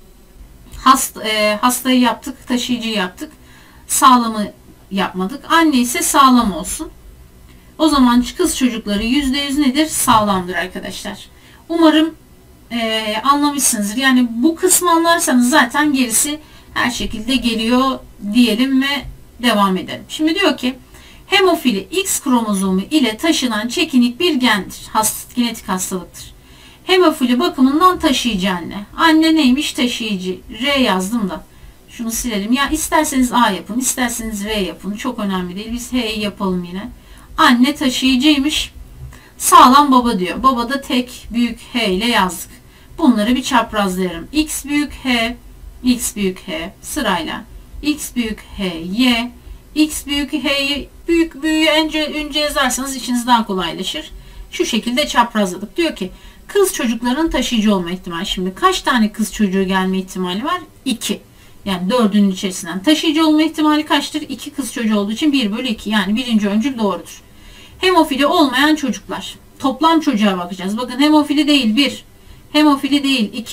Speaker 1: hastayı yaptık, taşıyıcıyı yaptık. Sağlamı yapmadık. Anne ise sağlam olsun. O zaman kız çocukları %100 nedir? Sağlamdır arkadaşlar. Umarım anlamışsınızdır. Yani bu kısmı anlarsanız zaten gerisi her şekilde geliyor diyelim ve devam edelim. Şimdi diyor ki hemofili X kromozomu ile taşınan çekinik bir gendir. Genetik hastalıktır. Hemofili bakımından taşıyıcı anne. Anne neymiş? Taşıyıcı. R yazdım da. Şunu silelim. Ya isterseniz A yapın, isterseniz R yapın. Çok önemli değil. Biz H'yi yapalım yine. Anne taşıyıcıymış. Sağlam baba diyor. Baba da tek büyük H ile yazdık. Bunları bir çaprazlayalım. X büyük H, X büyük H sırayla. X büyük H, Y. X büyük H'yi büyüğü önce yazarsanız işiniz daha kolaylaşır. Şu şekilde çaprazladık. Diyor ki kız çocukların taşıyıcı olma ihtimali. Şimdi kaç tane kız çocuğu gelme ihtimali var? 2. Yani 4'ünün içerisinden taşıyıcı olma ihtimali kaçtır? 2 kız çocuğu olduğu için 1/2. Yani birinci öncül doğrudur. Hemofili olmayan çocuklar. Toplam çocuğa bakacağız. Bakın hemofili değil 1. Hemofili değil 2.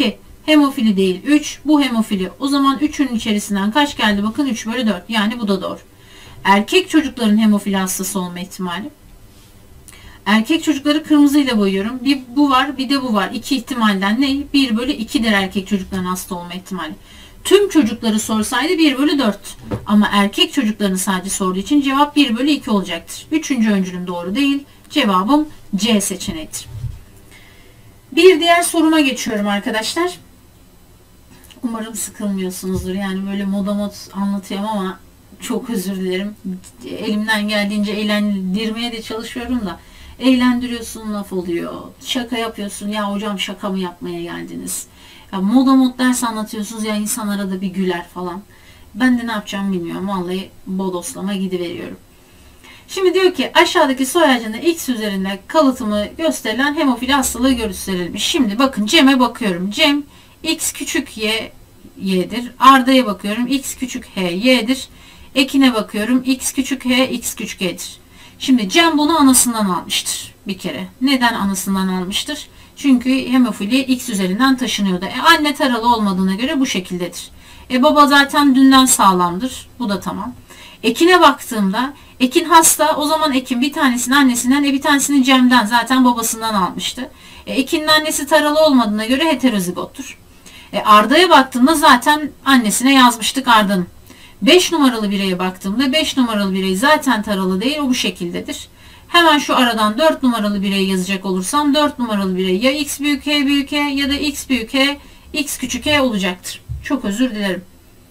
Speaker 1: Hemofili değil 3. Bu hemofili. O zaman 3'ün içerisinden kaç geldi? Bakın 3 bölü 4. Yani bu da doğru. Erkek çocukların hemofili hastası olma ihtimali. Erkek çocukları kırmızıyla boyuyorum. Bir bu var, bir de bu var. İki ihtimalden ne? 1 bölü 2'dir erkek çocukların hasta olma ihtimali. Tüm çocukları sorsaydı 1 bölü 4. Ama erkek çocuklarını sadece sorduğu için cevap 1 bölü 2 olacaktır. Üçüncü öncülüm doğru değil. Cevabım C seçeneğidir. Bir diğer soruma geçiyorum arkadaşlar. Umarım sıkılmıyorsunuzdur. Yani böyle modamot anlatıyorum ama çok özür dilerim. Elimden geldiğince eğlendirmeye de çalışıyorum da. Eğlendiriyorsun laf oluyor. Şaka yapıyorsun. Ya hocam şaka mı yapmaya geldiniz? Ya modamot ders anlatıyorsunuz ya insan arada bir güler falan. Ben de ne yapacağımı bilmiyorum. Vallahi bodoslama gidiveriyorum. Şimdi diyor ki aşağıdaki soy ağacında X üzerinde kalıtımı gösterilen hemofili hastalığı gösterilmiş. Şimdi bakın Cem'e bakıyorum. Cem X küçük Y'dir. Arda'ya bakıyorum. X küçük H Y'dir. Ekin'e bakıyorum. X küçük H X küçük H'dir. Şimdi Cem bunu anasından almıştır bir kere. Neden anasından almıştır? Çünkü hemofili X üzerinden taşınıyordu. Anne taralı olmadığına göre bu şekildedir. Baba zaten dünden sağlamdır. Bu da tamam. Ekin'e baktığımda Ekin hasta. O zaman Ekin bir tanesini annesinden bir tanesini Cem'den zaten babasından almıştı. Ekin'in annesi taralı olmadığına göre heterozigottur. Arda'ya baktığımda zaten annesine yazmıştık Arda'nın. 5 numaralı bireye baktığımda 5 numaralı birey zaten taralı değil. O bu şekildedir. Hemen şu aradan 4 numaralı bireyi yazacak olursam 4 numaralı birey ya X büyük H büyük H ya da X büyük H X küçük H olacaktır. Çok özür dilerim.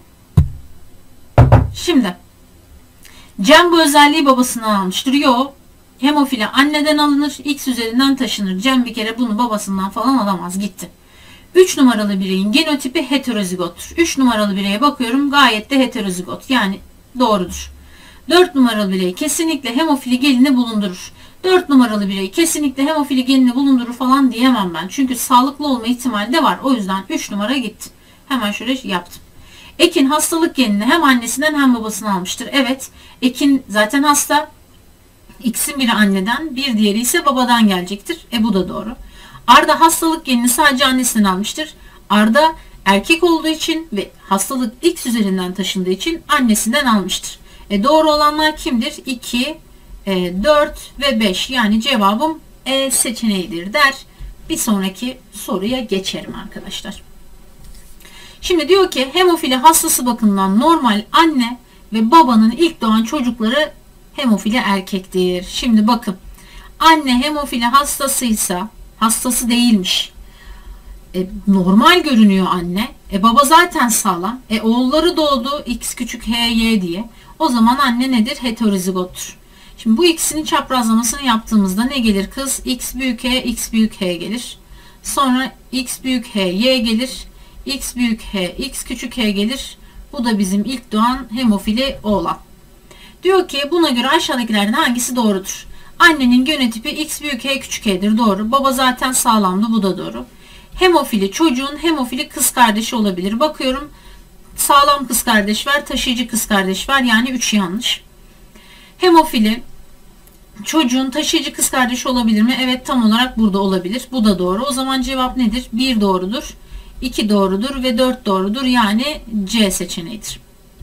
Speaker 1: Şimdi Cem bu özelliği babasından almıştır. Yo, hemofili anneden alınır. X üzerinden taşınır. Cem bir kere bunu babasından falan alamaz. Gitti. 3 numaralı bireyin genotipi heterozigottur. 3 numaralı bireye bakıyorum. Gayet de heterozigot. Yani doğrudur. 4 numaralı birey kesinlikle hemofili genini bulundurur. 4 numaralı birey kesinlikle hemofili genini bulundurur falan diyemem ben. Çünkü sağlıklı olma ihtimali de var. O yüzden 3 numara gitti. Hemen şöyle yaptım. Ekin hastalık genini hem annesinden hem babasından almıştır. Evet, Ekin zaten hasta. X'in biri anneden, bir diğeri ise babadan gelecektir. Bu da doğru. Arda hastalık genini sadece annesinden almıştır. Arda erkek olduğu için ve hastalık X üzerinden taşındığı için annesinden almıştır. Doğru olanlar kimdir? 2, 4 ve 5. Yani cevabım E seçeneğidir der. Bir sonraki soruya geçerim arkadaşlar. Şimdi diyor ki hemofili hastası bakımından normal anne ve babanın ilk doğan çocukları hemofili erkektir. Şimdi bakın anne hemofili hastasıysa hastası değilmiş. Normal görünüyor anne. Baba zaten sağlam. Oğulları doğdu X küçük H Y diye. O zaman anne nedir? Heterozigottur. Şimdi bu ikisinin çaprazlamasını yaptığımızda ne gelir kız? X büyük H X büyük H gelir. Sonra X büyük H Y gelir. X büyük H, X küçük H gelir. Bu da bizim ilk doğan hemofili oğlan. Diyor ki buna göre aşağıdakilerden hangisi doğrudur? Annenin genotipi X büyük H küçük H'dir. Doğru. Baba zaten sağlamdı. Bu da doğru. Hemofili çocuğun hemofili kız kardeşi olabilir. Bakıyorum sağlam kız kardeş var. Taşıyıcı kız kardeş var. Yani 3 yanlış. Hemofili çocuğun taşıyıcı kız kardeşi olabilir mi? Evet tam olarak burada olabilir. Bu da doğru. O zaman cevap nedir? 1 doğrudur. 2 doğrudur ve 4 doğrudur. Yani C seçeneğidir.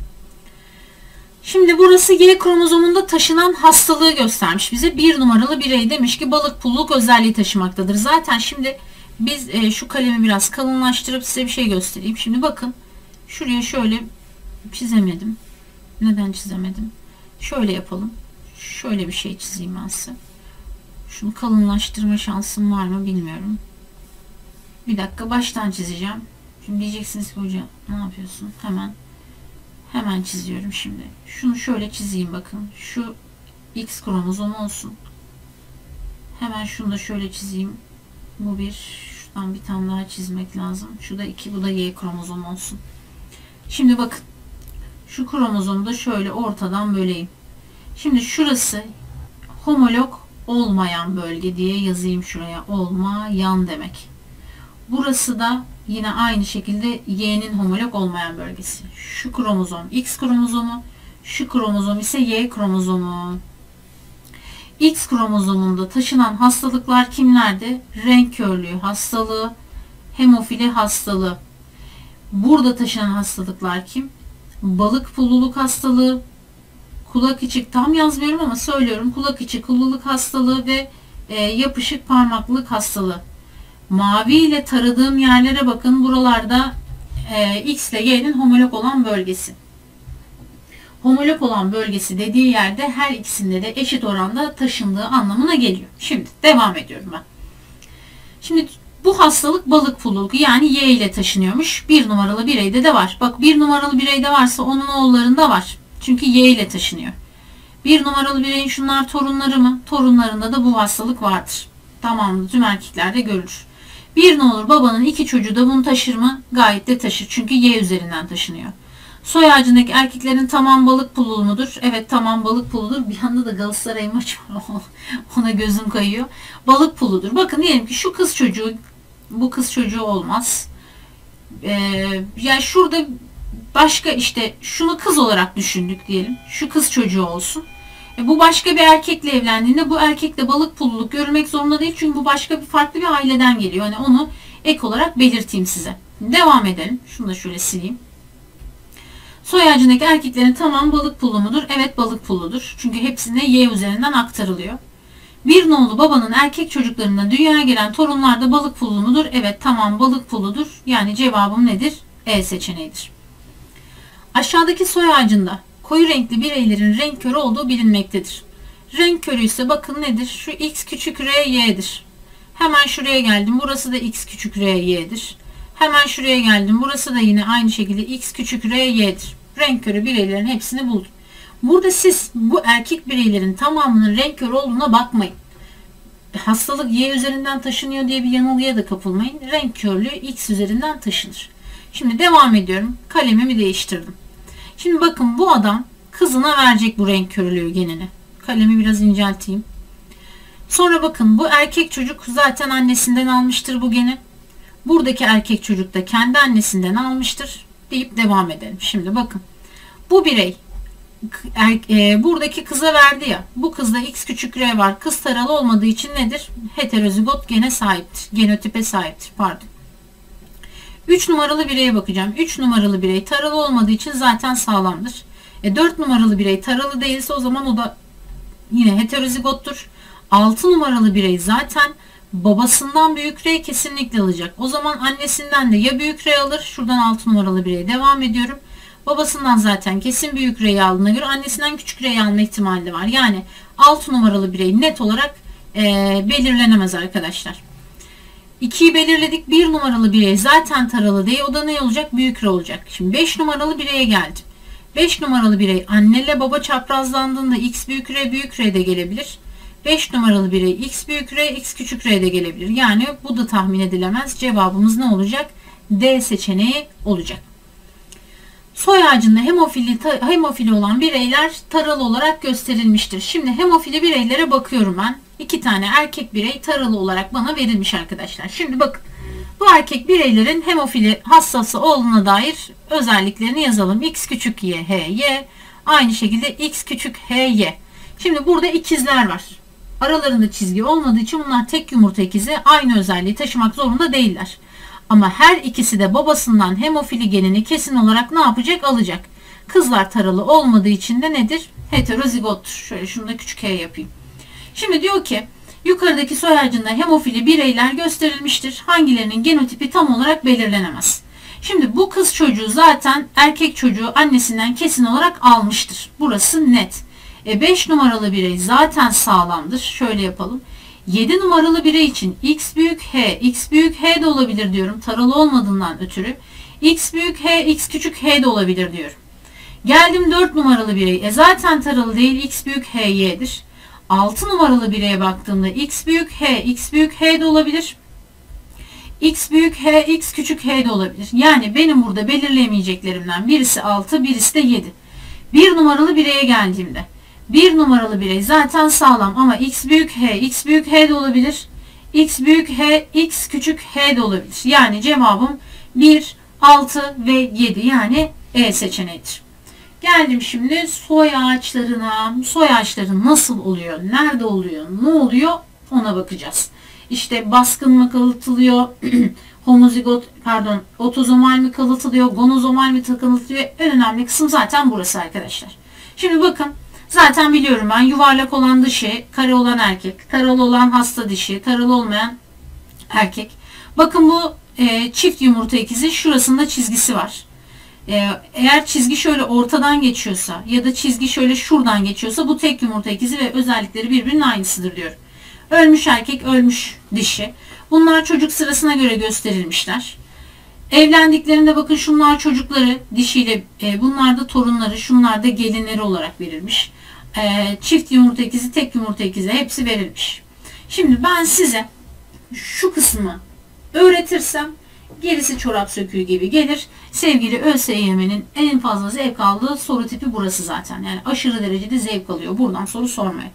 Speaker 1: Şimdi burası Y kromozomunda taşınan hastalığı göstermiş bize. 1 numaralı birey demiş ki balık pulluk özelliği taşımaktadır. Zaten şimdi biz şu kalemi biraz kalınlaştırıp size bir şey göstereyim. Şimdi bakın şuraya şöyle çizemedim. Neden çizemedim? Şöyle yapalım. Şöyle bir şey çizeyim ben size. Şunu kalınlaştırma şansım var mı bilmiyorum. Bir dakika baştan çizeceğim. Şimdi diyeceksiniz ki hocam ne yapıyorsun? Hemen çiziyorum şimdi. Şunu şöyle çizeyim bakın. Şu X kromozomu olsun. Hemen şunu da şöyle çizeyim. Bu bir. Şuradan bir tane daha çizmek lazım. Şu da 2. Bu da Y kromozomu olsun. Şimdi bakın. Şu kromozomu da şöyle ortadan böleyim. Şimdi şurası homolog olmayan bölge diye yazayım şuraya. Olmayan demek. Burası da yine aynı şekilde Y'nin homolog olmayan bölgesi. Şu kromozom X kromozomu, şu kromozom ise Y kromozomu. X kromozomunda taşınan hastalıklar kimlerdi? Renk körlüğü hastalığı, hemofili hastalığı. Burada taşınan hastalıklar kim? Balık pulluluk hastalığı, kulak içi, tam yazmıyorum ama söylüyorum, kulak içi pulluluk hastalığı ve yapışık parmaklılık hastalığı. Mavi ile taradığım yerlere bakın. Buralarda X ile Y'nin homolog olan bölgesi. Homolog olan bölgesi dediği yerde her ikisinde de eşit oranda taşındığı anlamına geliyor. Şimdi devam ediyorum ben. Şimdi bu hastalık balık pulluluğu, yani Y ile taşınıyormuş. 1 numaralı bireyde de var. Bak, 1 numaralı bireyde varsa onun oğullarında var. Çünkü Y ile taşınıyor. 1 numaralı bireyin şunlar torunları mı? Torunlarında da bu hastalık vardır. Tamamdır. Tüm erkeklerde görülür. Bir ne olur, babanın 2 çocuğu da bunu taşır mı? Gayet de taşır. Çünkü Y üzerinden taşınıyor. Soy ağacındaki erkeklerin tamam balık pulluluğu mudur? Evet, tamam balık pulluludur. Bir yanda da Galatasaray maçı var. Ona gözüm kayıyor. Balık pulludur. Bakın, diyelim ki şu kız çocuğu, bu kız çocuğu olmaz. Yani şurada başka, işte şunu kız olarak düşündük diyelim. Şu kız çocuğu olsun. Bu başka bir erkekle evlendiğinde bu erkekle balık pulluluk görülmek zorunda değil. Çünkü bu başka bir farklı bir aileden geliyor. Hani onu ek olarak belirteyim size. Devam edelim. Şunu da şöyle sileyim. Soy ağacındaki erkeklerin tamam balık pullu mudur? Evet, balık pulludur. Çünkü hepsine Y üzerinden aktarılıyor. Bir nolu babanın erkek çocuklarından dünyaya gelen torunlar da balık pullu mudur? Evet, tamam balık pulludur. Yani cevabım nedir? E seçeneğidir. Aşağıdaki soy ağacında koyu renkli bireylerin renk körü olduğu bilinmektedir. Renk körü ise bakın nedir? Şu X küçük R Y'dir. Hemen şuraya geldim. Burası da X küçük R Y'dir. Hemen şuraya geldim. Burası da yine aynı şekilde X küçük R Y'dir. Renk körü bireylerin hepsini buldum. Burada siz bu erkek bireylerin tamamının renk körü olduğuna bakmayın. Hastalık Y üzerinden taşınıyor diye bir yanılgıya da kapılmayın. Renk körlüğü X üzerinden taşınır. Şimdi devam ediyorum. Kalemimi değiştirdim. Şimdi bakın, bu adam kızına verecek bu renk körlüğü genini. Kalemi biraz incelteyim. Sonra bakın, bu erkek çocuk zaten annesinden almıştır bu geni. Buradaki erkek çocuk da kendi annesinden almıştır deyip devam edelim. Şimdi bakın, bu birey buradaki kıza verdi ya, bu kızda X küçük R var. Kız taralı olmadığı için nedir? Heterozigot gene sahiptir. Genotipe sahiptir. Pardon. 3 numaralı bireye bakacağım. 3 numaralı birey taralı olmadığı için zaten sağlamdır. 4 numaralı birey taralı değilse o zaman o da yine heterozigottur. 6 numaralı birey zaten babasından büyük R kesinlikle alacak. O zaman annesinden de ya büyük R alır. Şuradan 6 numaralı bireye devam ediyorum. Babasından zaten kesin büyük R'yi aldığına göre annesinden küçük R'yi alma ihtimali de var. Yani 6 numaralı birey net olarak belirlenemez arkadaşlar. 2'yi belirledik. 1 numaralı birey zaten taralı değil. O da ne olacak? Büyük R olacak. Şimdi 5 numaralı bireye geldim. 5 numaralı birey anneyle baba çaprazlandığında X büyük R de gelebilir. 5 numaralı birey X büyük R, X küçük R de gelebilir. Yani bu da tahmin edilemez. Cevabımız ne olacak? D seçeneği olacak. Soy ağacında hemofili olan bireyler taralı olarak gösterilmiştir. Şimdi hemofili bireylere bakıyorum ben. 2 tane erkek birey taralı olarak bana verilmiş arkadaşlar. Şimdi bakın, bu erkek bireylerin hemofili hastası olduğuna dair özelliklerini yazalım. X küçük Y, H, Y. Aynı şekilde X küçük H, Y. Şimdi burada ikizler var. Aralarında çizgi olmadığı için bunlar tek yumurta ikizi, aynı özelliği taşımak zorunda değiller. Ama her ikisi de babasından hemofili genini kesin olarak ne yapacak? Alacak. Kızlar taralı olmadığı için de nedir? Heterozigottur. Şöyle şunu da küçük H yapayım. Şimdi diyor ki, yukarıdaki soy ağacında hemofili bireyler gösterilmiştir. Hangilerinin genotipi tam olarak belirlenemez. Şimdi bu kız çocuğu zaten erkek çocuğu annesinden kesin olarak almıştır. Burası net. 5 numaralı birey zaten sağlamdır. Şöyle yapalım. 7 numaralı birey için X büyük H, X büyük H de olabilir diyorum. Taralı olmadığından ötürü. X büyük H, X küçük H de olabilir diyorum. Geldim 4 numaralı birey. Zaten taralı değil. X büyük H, Y'dir. 6 numaralı bireye baktığımda X büyük H, X büyük H de olabilir. X büyük H, X küçük H de olabilir. Yani benim burada belirleyemeyeceklerimden birisi 6, birisi de 7. 1 numaralı bireye geldiğimde 1 numaralı birey zaten sağlam ama X büyük H, X büyük H de olabilir. X büyük H, X küçük H de olabilir. Yani cevabım 1, 6 ve 7, yani E seçeneğidir. Geldim şimdi soy ağaçlarına. Soy ağaçları nasıl oluyor? Nerede oluyor? Ne oluyor? Ona bakacağız. İşte baskın mı kalıtılıyor? homozigot pardon otozomal mi kalıtılıyor, gonozomal mi kalıtılıyor? En önemli kısım zaten burası arkadaşlar. Şimdi bakın zaten biliyorum ben yuvarlak olan dişi, kare olan erkek, taralı olan hasta dişi, taralı olmayan erkek. Bakın bu çift yumurta ikizi, şurasında çizgisi var. Eğer çizgi şöyle ortadan geçiyorsa ya da çizgi şöyle şuradan geçiyorsa bu tek yumurta ikizi ve özellikleri birbirinin aynısıdır diyor. Ölmüş erkek, ölmüş dişi. Bunlar çocuk sırasına göre gösterilmişler. Evlendiklerinde bakın şunlar çocukları dişiyle, bunlar da torunları, şunlar da gelinleri olarak verilmiş. Çift yumurta ikizi, tek yumurta ikizi hepsi verilmiş. Şimdi ben size şu kısmı öğretirsem gerisi çorap söküğü gibi gelir. Sevgili ÖSYM'nin en fazla zevk aldığı soru tipi burası zaten. Yani aşırı derecede zevk alıyor buradan soru sormaya.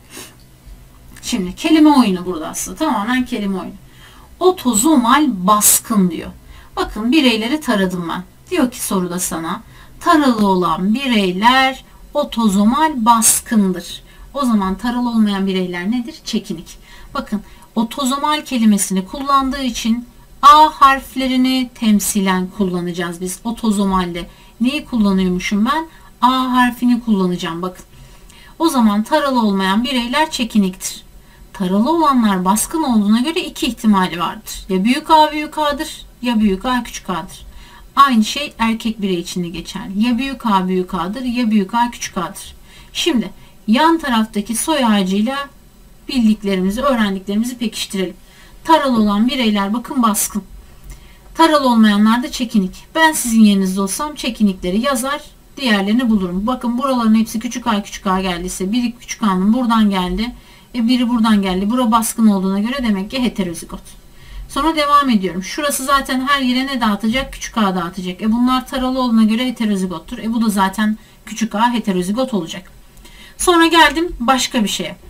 Speaker 1: Şimdi kelime oyunu burada aslında. Tamamen kelime oyunu. Otozomal baskın diyor. Bakın bireyleri taradım ben. Diyor ki soruda sana taralı olan bireyler otozomal baskındır. O zaman taralı olmayan bireyler nedir? Çekinik. Bakın otozomal kelimesini kullandığı için A harflerini temsilen kullanacağız biz otozomalde. Neyi kullanıyormuşum ben? A harfini kullanacağım bakın. O zaman taralı olmayan bireyler çekiniktir. Taralı olanlar baskın olduğuna göre iki ihtimali vardır. Ya büyük A büyük A'dır ya büyük A küçük A'dır. Aynı şey erkek birey için de geçerli. Ya büyük A büyük A'dır ya büyük A küçük A'dır. Şimdi yan taraftaki soy ağacıyla bildiklerimizi, öğrendiklerimizi pekiştirelim. Taralı olan bireyler bakın baskın. Taralı olmayanlar da çekinik. Ben sizin yerinizde olsam çekinikleri yazar, diğerlerini bulurum. Bakın buraların hepsi küçük A küçük A geldiyse biri küçük A'nın buradan geldi. Biri buradan geldi. Bura baskın olduğuna göre demek ki heterozigot. Sonra devam ediyorum. Şurası zaten her yere ne dağıtacak? Küçük A dağıtacak. Bunlar taralı olduğuna göre heterozigottur. Bu da zaten küçük A heterozigot olacak. Sonra geldim başka bir şeye.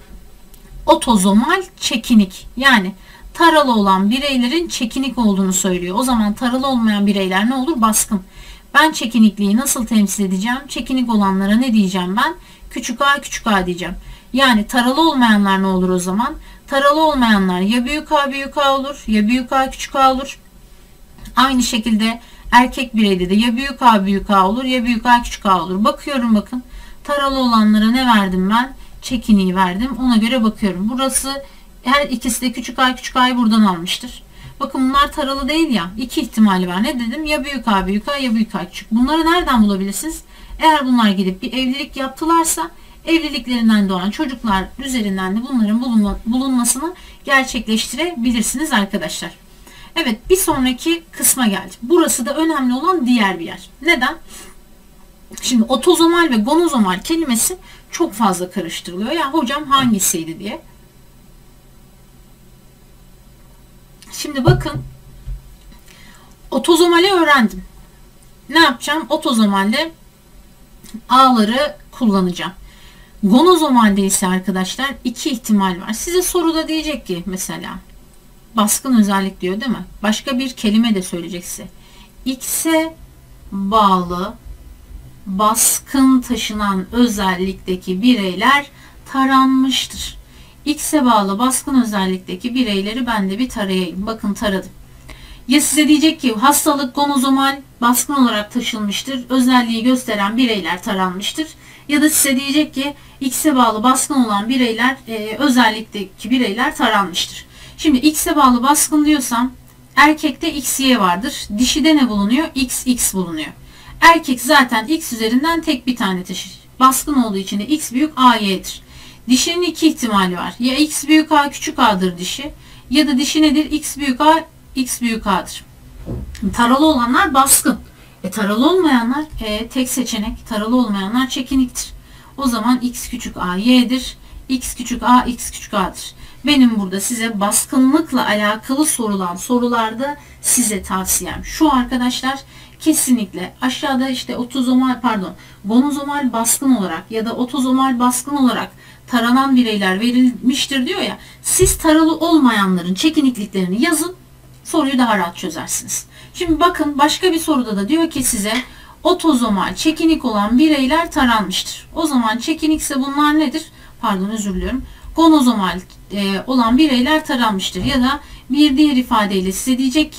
Speaker 1: Otozomal çekinik. Yani taralı olan bireylerin çekinik olduğunu söylüyor. O zaman taralı olmayan bireyler ne olur? Baskın. Ben çekinikliği nasıl temsil edeceğim? Çekinik olanlara ne diyeceğim ben? Küçük A küçük A diyeceğim. Yani taralı olmayanlar ne olur o zaman? Taralı olmayanlar ya büyük A büyük A olur ya büyük A küçük A olur. Aynı şekilde erkek bireyde de ya büyük A büyük A olur ya büyük A küçük A olur. Bakıyorum bakın. Taralı olanlara ne verdim ben? Çekiniği verdim. Ona göre bakıyorum. Burası her ikisi de küçük A küçük A'yı buradan almıştır. Bakın bunlar taralı değil ya. İki ihtimali var. Ne dedim? Ya büyük A büyük A ya büyük A küçük. Bunları nereden bulabilirsiniz? Eğer bunlar gidip bir evlilik yaptılarsa evliliklerinden doğan çocuklar üzerinden de bunların bulunmasını gerçekleştirebilirsiniz arkadaşlar. Evet bir sonraki kısma geldim. Burası da önemli olan diğer bir yer. Neden? Şimdi otozomal ve gonozomal kelimesi çok fazla karıştırılıyor. Ya hocam hangisiydi diye. Şimdi bakın otozomali öğrendim. Ne yapacağım? Otozomalde A'ları kullanacağım. Gonozomalde ise arkadaşlar iki ihtimal var. Size soruda diyecek ki mesela baskın özellik diyor değil mi? Başka bir kelime de söyleyecek size. X'e bağlı baskın taşınan özellikteki bireyler taranmıştır. X'e bağlı baskın özellikteki bireyleri ben de bir tarayayım. Bakın taradım. Ya size diyecek ki hastalık gonozomal baskın olarak taşınmıştır. Özelliği gösteren bireyler taranmıştır. Ya da size diyecek ki X'e bağlı baskın olan bireyler özellikteki bireyler taranmıştır. Şimdi X'e bağlı baskın diyorsam erkekte XY vardır. Dişide ne bulunuyor? XX bulunuyor. Erkek zaten X üzerinden tek bir tane taşır. Baskın olduğu için de X büyük AY'dir. Dişinin iki ihtimali var. Ya X büyük A küçük A'dır dişi ya da dişi nedir? X büyük A X büyük A'dır. Taralı olanlar baskın. Taralı olmayanlar tek seçenek. Taralı olmayanlar çekiniktir. O zaman X küçük A Y'dir. X küçük A X küçük A'dır. Benim burada size baskınlıkla alakalı sorulan sorularda size tavsiyem şu arkadaşlar. Kesinlikle aşağıda işte gonozomal baskın olarak ya da otozomal baskın olarak taranan bireyler verilmiştir diyor ya. Siz taralı olmayanların çekinikliklerini yazın. Soruyu daha rahat çözersiniz. Şimdi bakın başka bir soruda da diyor ki size otozomal çekinik olan bireyler taranmıştır. O zaman çekinikse bunlar nedir? Pardon özür diliyorum. Gonozomal olan bireyler taranmıştır. Ya da bir diğer ifadeyle size diyecek ki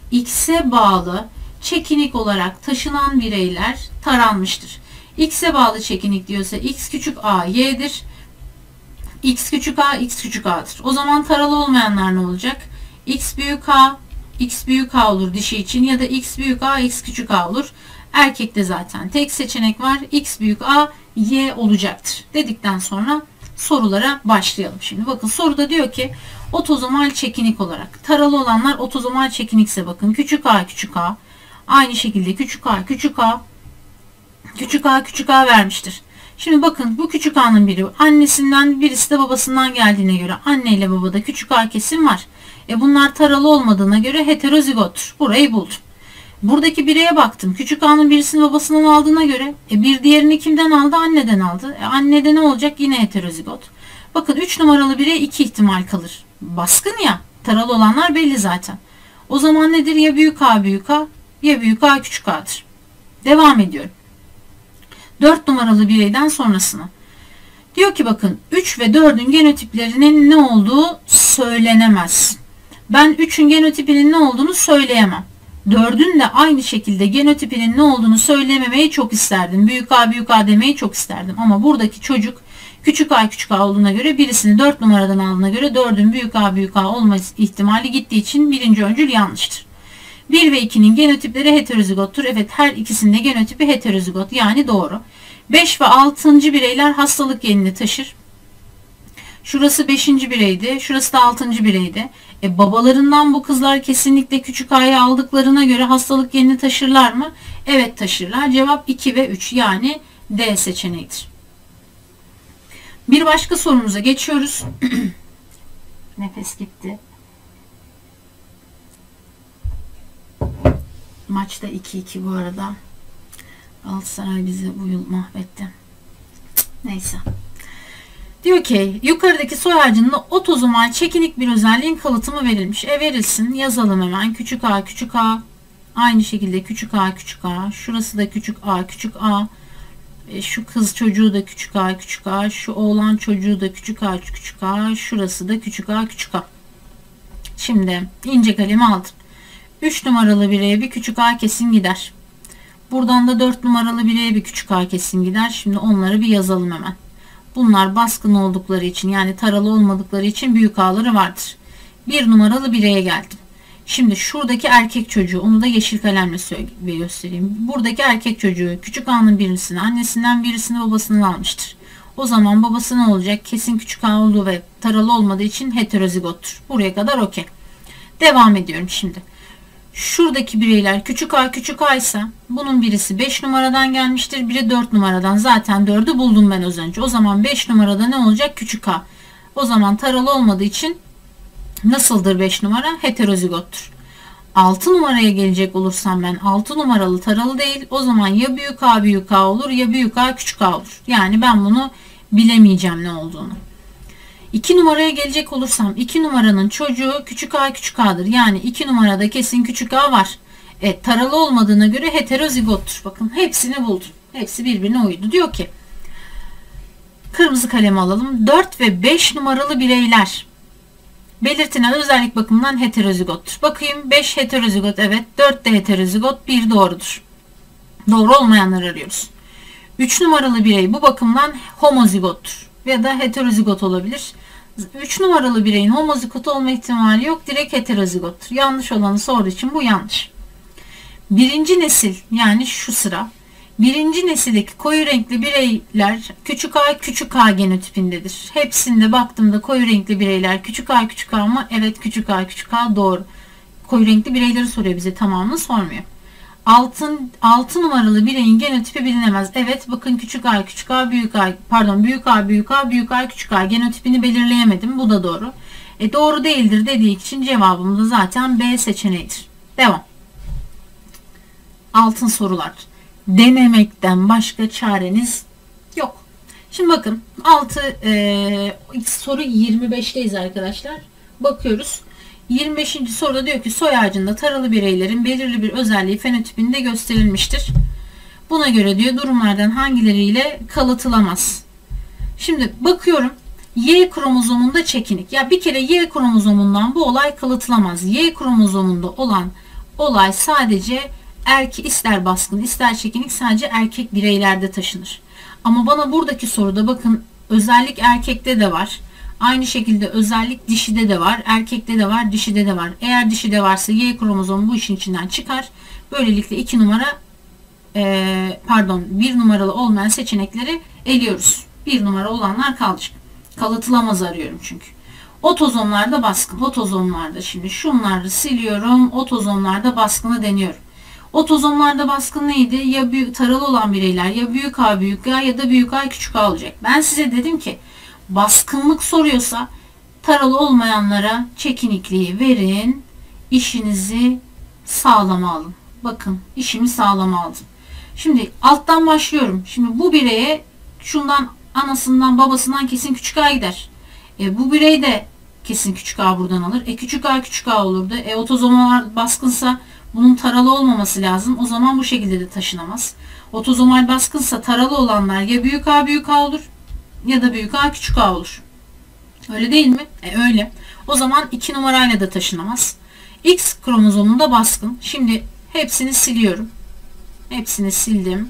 Speaker 1: X'e bağlı çekinik olarak taşınan bireyler taranmıştır. X'e bağlı çekinik diyorsa X küçük a y'dir. X küçük a X küçük a'dır. O zaman taralı olmayanlar ne olacak? X büyük a X büyük a olur dişi için ya da X büyük a X küçük a olur. Erkekte zaten tek seçenek var. X büyük a y olacaktır. Dedikten sonra sorulara başlayalım. Şimdi bakın soruda diyor ki otozomal çekinik olarak taralı olanlar otozomal çekinikse bakın küçük a küçük a aynı şekilde küçük a küçük a küçük a küçük a vermiştir. Şimdi bakın bu küçük a'nın biri annesinden birisi de babasından geldiğine göre anne ile babada küçük a kesim var. Bunlar taralı olmadığına göre heterozigottur. Burayı buldum. Buradaki bireye baktım. Küçük a'nın birisini babasından aldığına göre bir diğerini kimden aldı? Anneden aldı. Annede ne olacak? Yine heterozigot. Bakın 3 numaralı bireye 2 ihtimal kalır. Baskın ya. Taralı olanlar belli zaten. O zaman nedir? Ya büyük a büyük a ya büyük a küçük a'dır. Devam ediyorum. 4 numaralı bireyden sonrasına. Diyor ki bakın 3 ve 4'ün genotiplerinin ne olduğu söylenemez. Ben 3'ün genotipinin ne olduğunu söyleyemem. 4'ün de aynı şekilde genotipinin ne olduğunu söylememeyi çok isterdim. Büyük A büyük A demeyi çok isterdim. Ama buradaki çocuk küçük A küçük A olduğuna göre birisini 4 numaradan aldığına göre 4'ün büyük A olma ihtimali gittiği için birinci öncül yanlıştır. 1 ve 2'nin genotipleri heterozigottur. Evet her ikisinin de genotipi heterozigot yani doğru. 5 ve 6. bireyler hastalık genini taşır. Şurası 5. bireydi. Şurası da 6. bireydi. Babalarından bu kızlar kesinlikle küçük a'yı aldıklarına göre hastalık genini taşırlar mı? Evet taşırlar. Cevap 2 ve 3 yani D seçeneğidir. Bir başka sorumuza geçiyoruz. Nefes gitti. Maçta 2-2 bu arada. Galatasaray bizi bu yıl mahvetti. Neyse. Diyor ki yukarıdaki soy ağacında otozomal çekinik bir özelliğin kalıtımı verilmiş. Verilsin. Yazalım hemen. Küçük a küçük a. Aynı şekilde küçük a küçük a. Şurası da küçük a küçük a. Şu kız çocuğu da küçük a küçük a. Şu oğlan çocuğu da küçük a küçük a. Şurası da küçük a küçük a. Şimdi ince kalemi aldım. 3 numaralı bireye bir küçük a kesin gider. Buradan da 4 numaralı bireye bir küçük a kesin gider. Şimdi onları bir yazalım hemen. Bunlar baskın oldukları için yani taralı olmadıkları için büyük a'ları vardır. 1 numaralı bireye geldim. Şimdi şuradaki erkek çocuğu onu da yeşil kalemle göstereyim. Buradaki erkek çocuğu küçük a'nın birisini annesinden birisini babasından almıştır. O zaman babası ne olacak? Kesin küçük a olduğu ve taralı olmadığı için heterozigottur. Buraya kadar okey. Devam ediyorum şimdi. Şuradaki bireyler küçük a küçük a ise bunun birisi 5 numaradan gelmiştir. Biri 4 numaradan. Zaten 4'ü buldum ben az önce. O zaman 5 numarada ne olacak? Küçük a. O zaman taralı olmadığı için nasıldır 5 numara? Heterozigottur. 6 numaraya gelecek olursam ben 6 numaralı taralı değil. O zaman ya büyük a olur ya büyük a küçük a olur. Yani ben bunu bilemeyeceğim ne olduğunu. 2 numaraya gelecek olursam 2 numaranın çocuğu küçük a küçük a'dır. Yani 2 numarada kesin küçük a var. Taralı olmadığına göre heterozigottur. Bakın hepsini buldum. Hepsi birbirine uydu. Diyor ki kırmızı kalem alalım. 4 ve 5 numaralı bireyler belirtilen özellik bakımından heterozigottur. Bakayım 5 heterozigot evet. 4 de heterozigot. 1 doğrudur. Doğru olmayanları arıyoruz. 3 numaralı birey bu bakımdan homozigottur. Ya da heterozigot olabilir. 3 numaralı bireyin homozigot olma ihtimali yok. Direkt heterozigottur. Yanlış olanı sorduğu için bu yanlış. Birinci nesil yani şu sıra. Birinci nesildeki koyu renkli bireyler küçük a genotipindedir. Hepsinde baktığımda koyu renkli bireyler küçük a mı? Evet küçük a doğru. Koyu renkli bireyleri soruyor bize tamamını sormuyor. 6 numaralı bireyin genotipi bilinemez. Evet bakın küçük a büyük a küçük a genotipini belirleyemedim. Bu da doğru. Doğru değildir dediği için cevabım da zaten B seçeneğidir. Devam. Altın sorular. Denemekten başka çareniz yok. Şimdi bakın soru 25'teyiz arkadaşlar. Bakıyoruz. 25. soruda diyor ki soy ağacında taralı bireylerin belirli bir özelliği fenotipinde gösterilmiştir. Buna göre diyor durumlardan hangileriyle kalıtılamaz. Şimdi bakıyorum Y kromozomunda çekinik. Ya bir kere Y kromozomundan bu olay kalıtılamaz. Y kromozomunda olan olay sadece ister baskın ister çekinik sadece erkek bireylerde taşınır. Ama bana buradaki soruda bakın özellik erkekte de var. Aynı şekilde özellik dişide de var. Erkekte de var, dişide de var. Eğer dişide varsa Y kromozomu bu işin içinden çıkar. Böylelikle 1 numaralı olmayan seçenekleri eliyoruz. 1 numara olanlar kalacak. Kalıtılamaz arıyorum çünkü. Otozomlarda baskın. Otozomlarda şimdi şunları siliyorum. Otozomlarda baskını deniyorum. Otozomlarda baskın neydi? Ya büyük taralı olan bireyler ya büyük A büyük A ya da büyük A küçük A olacak. Ben size dedim ki baskınlık soruyorsa taralı olmayanlara çekinikliği verin. İşinizi sağlama alın. Bakın işimi sağlama aldım. Şimdi alttan başlıyorum. Şimdi bu bireye şundan anasından babasından kesin küçük A gider. Bu birey de kesin küçük A buradan alır. Küçük A küçük A olurdu. Otozomal baskınsa bunun taralı olmaması lazım. O zaman bu şekilde de taşınamaz. Otozomal baskınsa taralı olanlar ya büyük A büyük A olur ya da büyük A küçük A olur. Öyle değil mi? Öyle. O zaman 2 numarayla da taşınamaz. X kromozomunda baskın. Şimdi hepsini siliyorum. Hepsini sildim.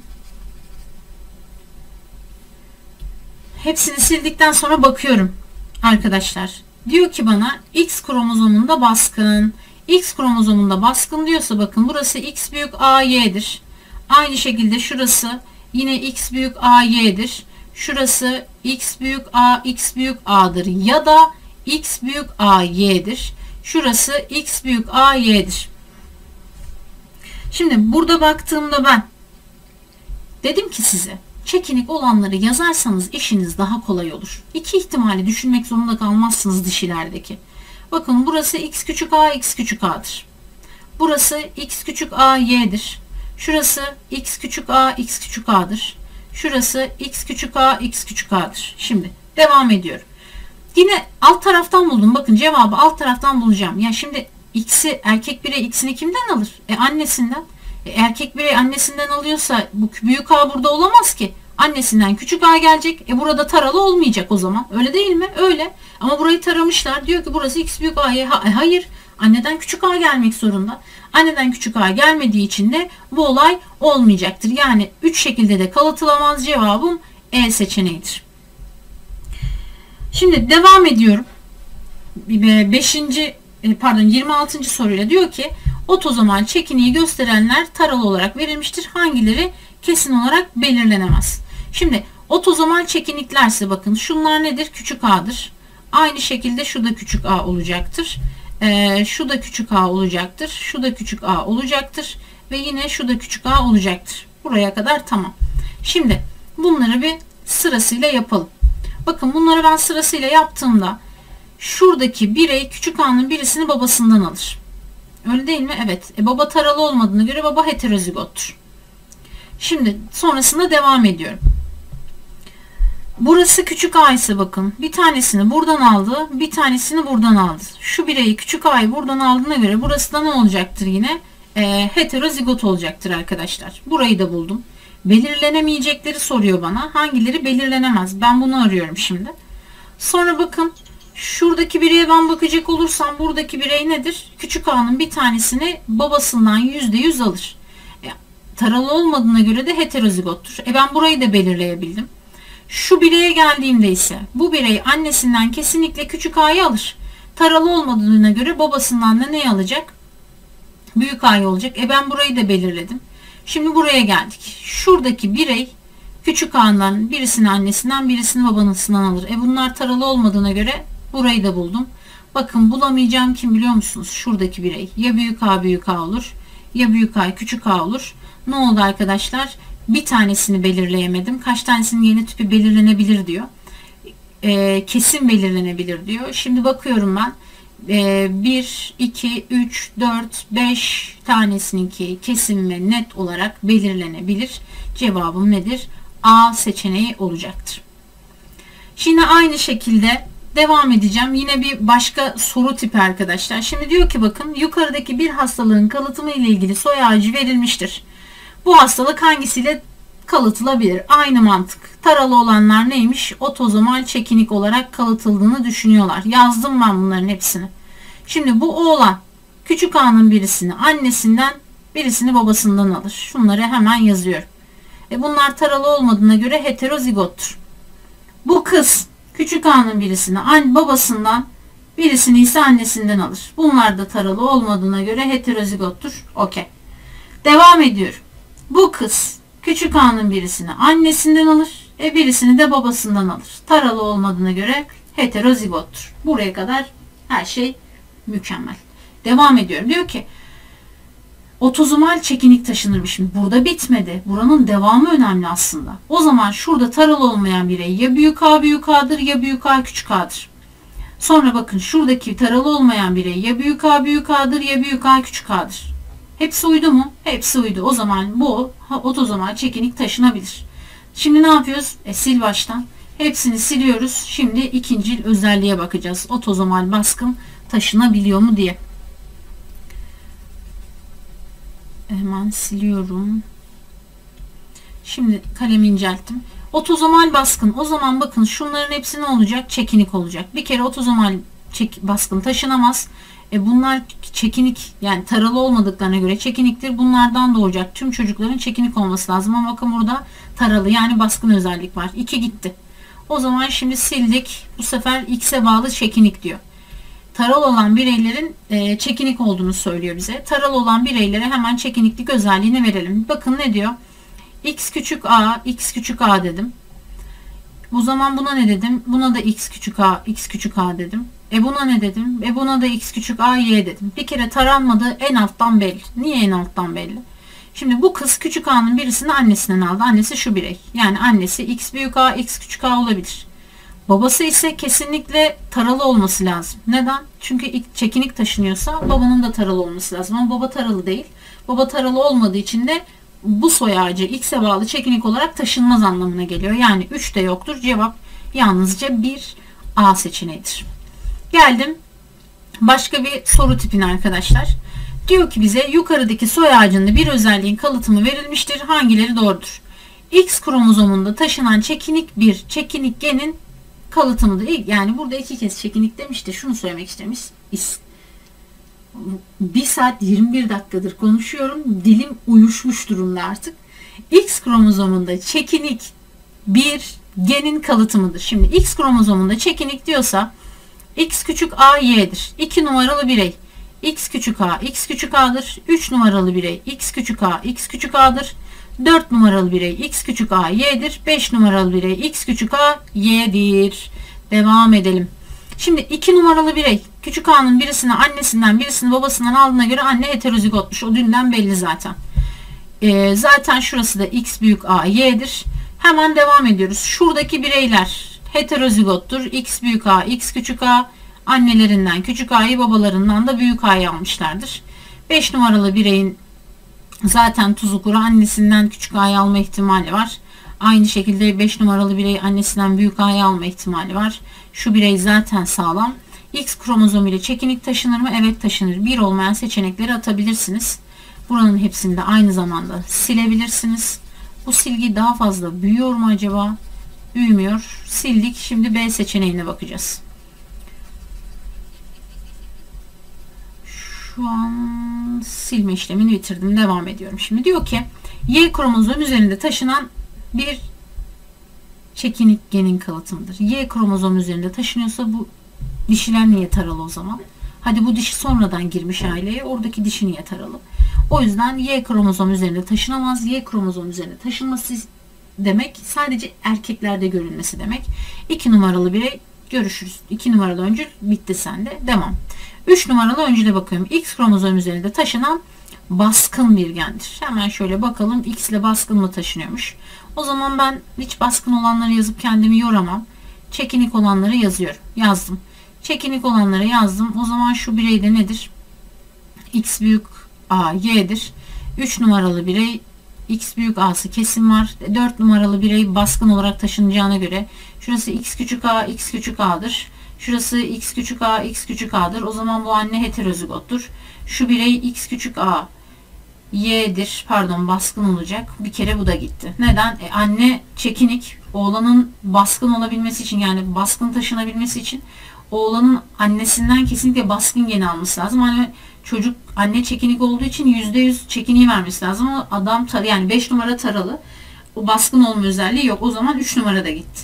Speaker 1: Hepsini sildikten sonra bakıyorum arkadaşlar. Diyor ki bana X kromozomunda baskın. X kromozomunda baskın diyorsa bakın burası X büyük AY'dir. Aynı şekilde şurası yine X büyük AY'dir. Şurası X büyük A, X büyük A'dır ya da X büyük AY'dir. Şurası X büyük AY'dir. Şimdi burada baktığımda ben dedim ki size çekinik olanları yazarsanız işiniz daha kolay olur. İki ihtimali düşünmek zorunda kalmazsınız dişilerdeki. Bakın burası X küçük A, X küçük A'dır. Burası X küçük A, Y'dir. Şurası X küçük A, X küçük A'dır. Şurası X küçük A, X küçük A'dır. Şimdi devam ediyorum. Yine alt taraftan buldum. Bakın cevabı alt taraftan bulacağım. Ya şimdi X'i erkek birey X'ini kimden alır? Annesinden. Erkek birey annesinden alıyorsa bu büyük A burada olamaz ki. Annesinden küçük A gelecek. Burada taralı olmayacak o zaman. Öyle değil mi? Öyle. Ama burayı taramışlar. Diyor ki burası X büyük A. Hayır. Anneden küçük A gelmek zorunda. Anneden küçük A gelmediği için de bu olay olmayacaktır. Yani 3 şekilde de kalıtılamaz, cevabım E seçeneğidir. Şimdi devam ediyorum. 26. soruyla diyor ki otozomal çekiniği gösterenler taralı olarak verilmiştir. Hangileri kesin olarak belirlenemez? Şimdi otozomal çekiniklerse bakın şunlar nedir? Küçük A'dır. Aynı şekilde şu da küçük A olacaktır. Şu da küçük A olacaktır. Şu da küçük A olacaktır. Ve yine şu da küçük A olacaktır. Buraya kadar tamam. Şimdi bunları bir sırasıyla yapalım. Bakın bunları ben sırasıyla yaptığımda şuradaki birey küçük A'nın birisini babasından alır. Öyle değil mi? Evet. Baba taralı olmadığına göre baba heterozigottur. Şimdi sonrasında devam ediyorum. Burası küçük A ise bakın bir tanesini buradan aldı, bir tanesini buradan aldı. Şu bireyi küçük A'yı buradan aldığına göre burası da ne olacaktır yine? Heterozigot olacaktır arkadaşlar. Burayı da buldum. Belirlenemeyecekleri soruyor bana. Hangileri belirlenemez? Ben bunu arıyorum şimdi. Sonra bakın şuradaki bireye ben bakacak olursam buradaki birey nedir? Küçük A'nın bir tanesini babasından %100 alır. Taralı olmadığına göre de heterozigottur. Ben burayı da belirleyebildim. Şu bireye geldiğimde ise bu birey annesinden kesinlikle küçük A'yı alır. Taralı olmadığına göre babasından da ne alacak? Büyük A'yı olacak. Ben burayı da belirledim. Şimdi buraya geldik. Şuradaki birey küçük A'ndan birisini annesinden birisini babasından alır. Bunlar taralı olmadığına göre burayı da buldum. Bakın bulamayacağım kim biliyor musunuz? Şuradaki birey. Ya büyük A büyük A olur ya büyük A küçük A olur. Ne oldu arkadaşlar? Bir tanesini belirleyemedim. Kaç tanesinin yeni tipi belirlenebilir diyor. Kesin belirlenebilir diyor. Şimdi bakıyorum ben. 1, 2, 3, 4, 5 tanesininki kesin ve net olarak belirlenebilir. Cevabım nedir? A seçeneği olacaktır. Şimdi aynı şekilde devam edeceğim. Yine bir başka soru tipi arkadaşlar. Şimdi diyor ki bakın yukarıdaki bir hastalığın kalıtımı ile ilgili soy ağacı verilmiştir. Bu hastalık hangisiyle kalıtılabilir? Aynı mantık. Taralı olanlar neymiş? Otozomal çekinik olarak kalıtıldığını düşünüyorlar. Yazdım ben bunların hepsini. Şimdi bu oğlan Küçük a'nın birisini annesinden, birisini babasından alır. Şunları hemen yazıyorum. Bunlar taralı olmadığına göre heterozigottur. Bu kız küçük a'nın birisini babasından, birisini ise annesinden alır. Bunlar da taralı olmadığına göre heterozigottur. Okey. Devam ediyorum. Bu kız küçük a'nın birisini annesinden alır. Birisini de babasından alır. Taralı olmadığına göre heterozigottur. Buraya kadar her şey mükemmel. Devam ediyorum. Diyor ki otozomal çekinik taşınırmış. Şimdi burada bitmedi. Buranın devamı önemli aslında. O zaman şurada taralı olmayan birey ya büyük A büyük A'dır ya büyük A küçük A'dır. Sonra bakın şuradaki taralı olmayan birey ya büyük A büyük A'dır ya büyük A küçük A'dır. Hepsi uydu mu? Hepsi uydu. O zaman bu otozomal çekinik taşınabilir. Şimdi ne yapıyoruz? Sil baştan. Hepsini siliyoruz. Şimdi ikinci özelliğe bakacağız. Otozomal baskın taşınabiliyor mu diye. Hemen siliyorum. Şimdi kalemi incelttim. Otozomal baskın. O zaman bakın şunların hepsi ne olacak? Çekinik olacak. Bir kere otozomal baskın taşınamaz. Bunlar çekinik, yani taralı olmadıklarına göre çekiniktir. Bunlardan doğacak tüm çocukların çekinik olması lazım. Ama bakın burada taralı, yani baskın özellik var. 2 gitti. O zaman şimdi sildik. Bu sefer X'e bağlı çekinik diyor. Taralı olan bireylerin çekinik olduğunu söylüyor bize. Taralı olan bireylere hemen çekiniklik özelliğini verelim. Bakın ne diyor? X küçük a, x küçük a dedim. Bu zaman buna ne dedim? Buna da x küçük a, x küçük a dedim. Buna ne dedim? Buna da x küçük a, y dedim. Bir kere taranmadığı en alttan belli. Niye en alttan belli? Şimdi bu kız küçük a'nın birisini annesinden aldı. Annesi şu birey. Yani annesi x büyük a, x küçük a olabilir. Babası ise kesinlikle taralı olması lazım. Neden? Çünkü çekinik taşınıyorsa babanın da taralı olması lazım. Ama baba taralı değil. Baba taralı olmadığı için de bu soy ağacı X'e bağlı çekinik olarak taşınmaz anlamına geliyor. Yani 3 de yoktur. Cevap yalnızca 1 A seçeneğidir. Geldim başka bir soru tipine arkadaşlar. Diyor ki bize yukarıdaki soy ağacında bir özelliğin kalıtımı verilmiştir. Hangileri doğrudur? X kromozomunda taşınan çekinik genin kalıtımıdır. Yani burada 2 kez çekinik demişti. Şunu söylemek istemiş. 1 saat 21 dakikadır konuşuyorum. Dilim uyuşmuş durumda artık. X kromozomunda çekinik bir genin kalıtımıdır. Şimdi X kromozomunda çekinik diyorsa X küçük A Y'dir. 2 numaralı birey X küçük A X küçük A'dır. 3 numaralı birey X küçük A X küçük A'dır. 4 numaralı birey X küçük A Y'dir. 5 numaralı birey X küçük A Y'dir. Devam edelim. Şimdi 2 numaralı birey küçük a'nın birisini annesinden, birisini babasından aldığına göre anne heterozigotmuş. O dünden belli zaten. Zaten şurası da X büyük A Y'dir. Hemen devam ediyoruz. Şuradaki bireyler heterozigottur. X büyük A X küçük A, annelerinden küçük a'yı, babalarından da büyük a'yı almışlardır. 5 numaralı bireyin zaten tuzu kuru, annesinden küçük a'yı alma ihtimali var. Aynı şekilde 5 numaralı birey annesinden büyük a'yı alma ihtimali var. Şu birey zaten sağlam. X kromozomu ile çekinik taşınır mı? Evet taşınır. 1 olmayan seçenekleri atabilirsiniz. Buranın hepsini de aynı zamanda silebilirsiniz. Bu silgi daha fazla büyüyor mu acaba? Büyümüyor. Sildik. Şimdi B seçeneğine bakacağız. Şu an silme işlemini bitirdim. Devam ediyorum. Şimdi diyor ki Y kromozom üzerinde taşınan bir çekinik genin kalıtımıdır. Y kromozom üzerinde taşınıyorsa bu dişiler niye taralı o zaman? Hadi bu dişi sonradan girmiş aileye. Oradaki dişi niye taralı? O yüzden Y kromozom üzerinde taşınamaz. Y kromozom üzerinde taşınması demek sadece erkeklerde görülmesi demek. 2 numaralı birey görüşürüz. 2 numaralı öncül bitti sende. Devam. 3 numaralı öncüle bakıyorum. X kromozom üzerinde taşınan baskın bir gendir. Hemen şöyle bakalım. X ile baskın mı taşınıyormuş? O zaman ben hiç baskın olanları yazıp kendimi yoramam. Çekinik olanları yazıyorum. Yazdım. Çekinik olanları yazdım. O zaman şu birey de nedir? X büyük A Y'dir. 3 numaralı birey X büyük A'sı kesin var. 4 numaralı birey baskın olarak taşınacağına göre şurası X küçük A X küçük A'dır. Şurası X küçük A X küçük A'dır. O zaman bu anne heterozigottur. Şu birey X küçük A Y'dir. Pardon, baskın olacak. Bir kere bu da gitti. Neden? Anne çekinik. Oğlanın baskın olabilmesi için, yani baskın taşınabilmesi için oğlanın annesinden kesinlikle baskın geni alması lazım. Hani çocuk anne çekinik olduğu için %100 çekiniği vermesi lazım. Ama adam yani 5 numara taralı. O baskın olma özelliği yok. O zaman 3 numara da gitti.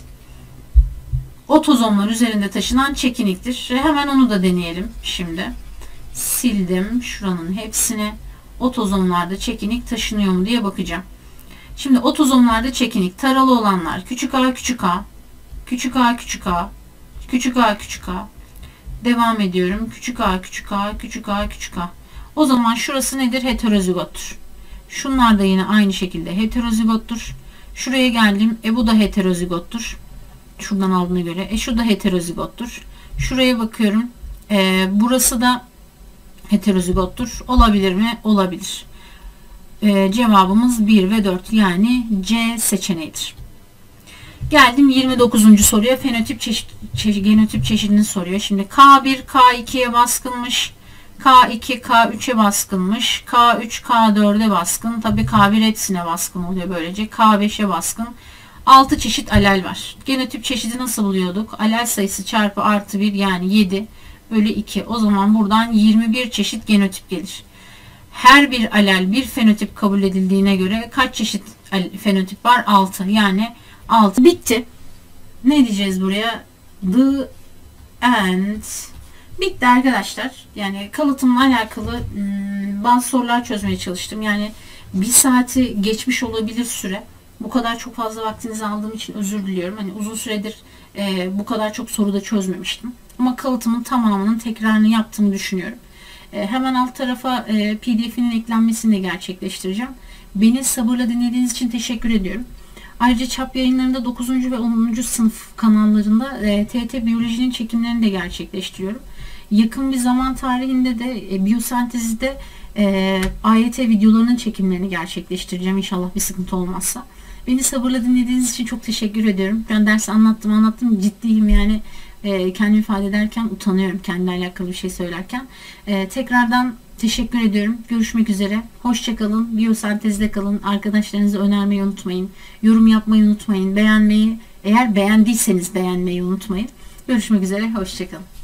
Speaker 1: Otozomlar üzerinde taşınan çekiniktir. Hemen onu da deneyelim şimdi. Sildim şuranın hepsini. Otozomlarda çekinik taşınıyor mu diye bakacağım. Şimdi otozomlarda çekinik taralı olanlar küçük a küçük a, küçük a küçük a, küçük a küçük a. Devam ediyorum. Küçük a küçük a, küçük a küçük a. O zaman şurası nedir? Heterozigottur. Şunlar da yine aynı şekilde heterozigottur. Şuraya geldim. Bu da heterozigottur. Şuradan aldığına göre. Şu da heterozigottur. Şuraya bakıyorum. Burası da heterozigottur. Olabilir mi? Olabilir. Cevabımız 1 ve 4 yani C seçeneğidir. Geldim 29. soruya. Fenotip genotip çeşidini soruyor. Şimdi K1 K2'ye baskınmış. K2 K3'e baskınmış. K3 K4'e baskın. Tabi K1 hepsine baskın oluyor böylece. K5'e baskın. 6 çeşit alel var. Genotip çeşidi nasıl buluyorduk? Alel sayısı çarpı artı 1 yani 7 bölü 2. O zaman buradan 21 çeşit genotip gelir. Her bir alel bir fenotip kabul edildiğine göre kaç çeşit fenotip var? 6. Yani 6. Bitti. Ne diyeceğiz buraya? The end. Bitti arkadaşlar. Yani kalıtımla alakalı bazı sorular çözmeye çalıştım. Yani 1 saati geçmiş olabilir süre. Bu kadar çok fazla vaktinizi aldığım için özür diliyorum. Hani uzun süredir bu kadar çok soru da çözmemiştim. Ama kalıtımın tamamının tekrarını yaptığımı düşünüyorum. Hemen alt tarafa PDF'nin eklenmesini de gerçekleştireceğim. Beni sabırla dinlediğiniz için teşekkür ediyorum. Ayrıca Çap Yayınları'nda 9. ve 10. sınıf kanallarında TET Biyoloji'nin çekimlerini de gerçekleştiriyorum. Yakın bir zaman tarihinde de biyosentezde AYT videolarının çekimlerini gerçekleştireceğim inşallah bir sıkıntı olmazsa. Beni sabırla dinlediğiniz için çok teşekkür ediyorum. Ben dersi anlattım ciddiyim yani kendimi ifade ederken utanıyorum kendi alakalı bir şey söylerken. Tekrardan teşekkür ediyorum. Görüşmek üzere. Hoşça kalın. Biyosentezde kalın. Arkadaşlarınızı önermeyi unutmayın. Yorum yapmayı unutmayın. Beğenmeyi, eğer beğendiyseniz beğenmeyi unutmayın. Görüşmek üzere. Hoşça kalın.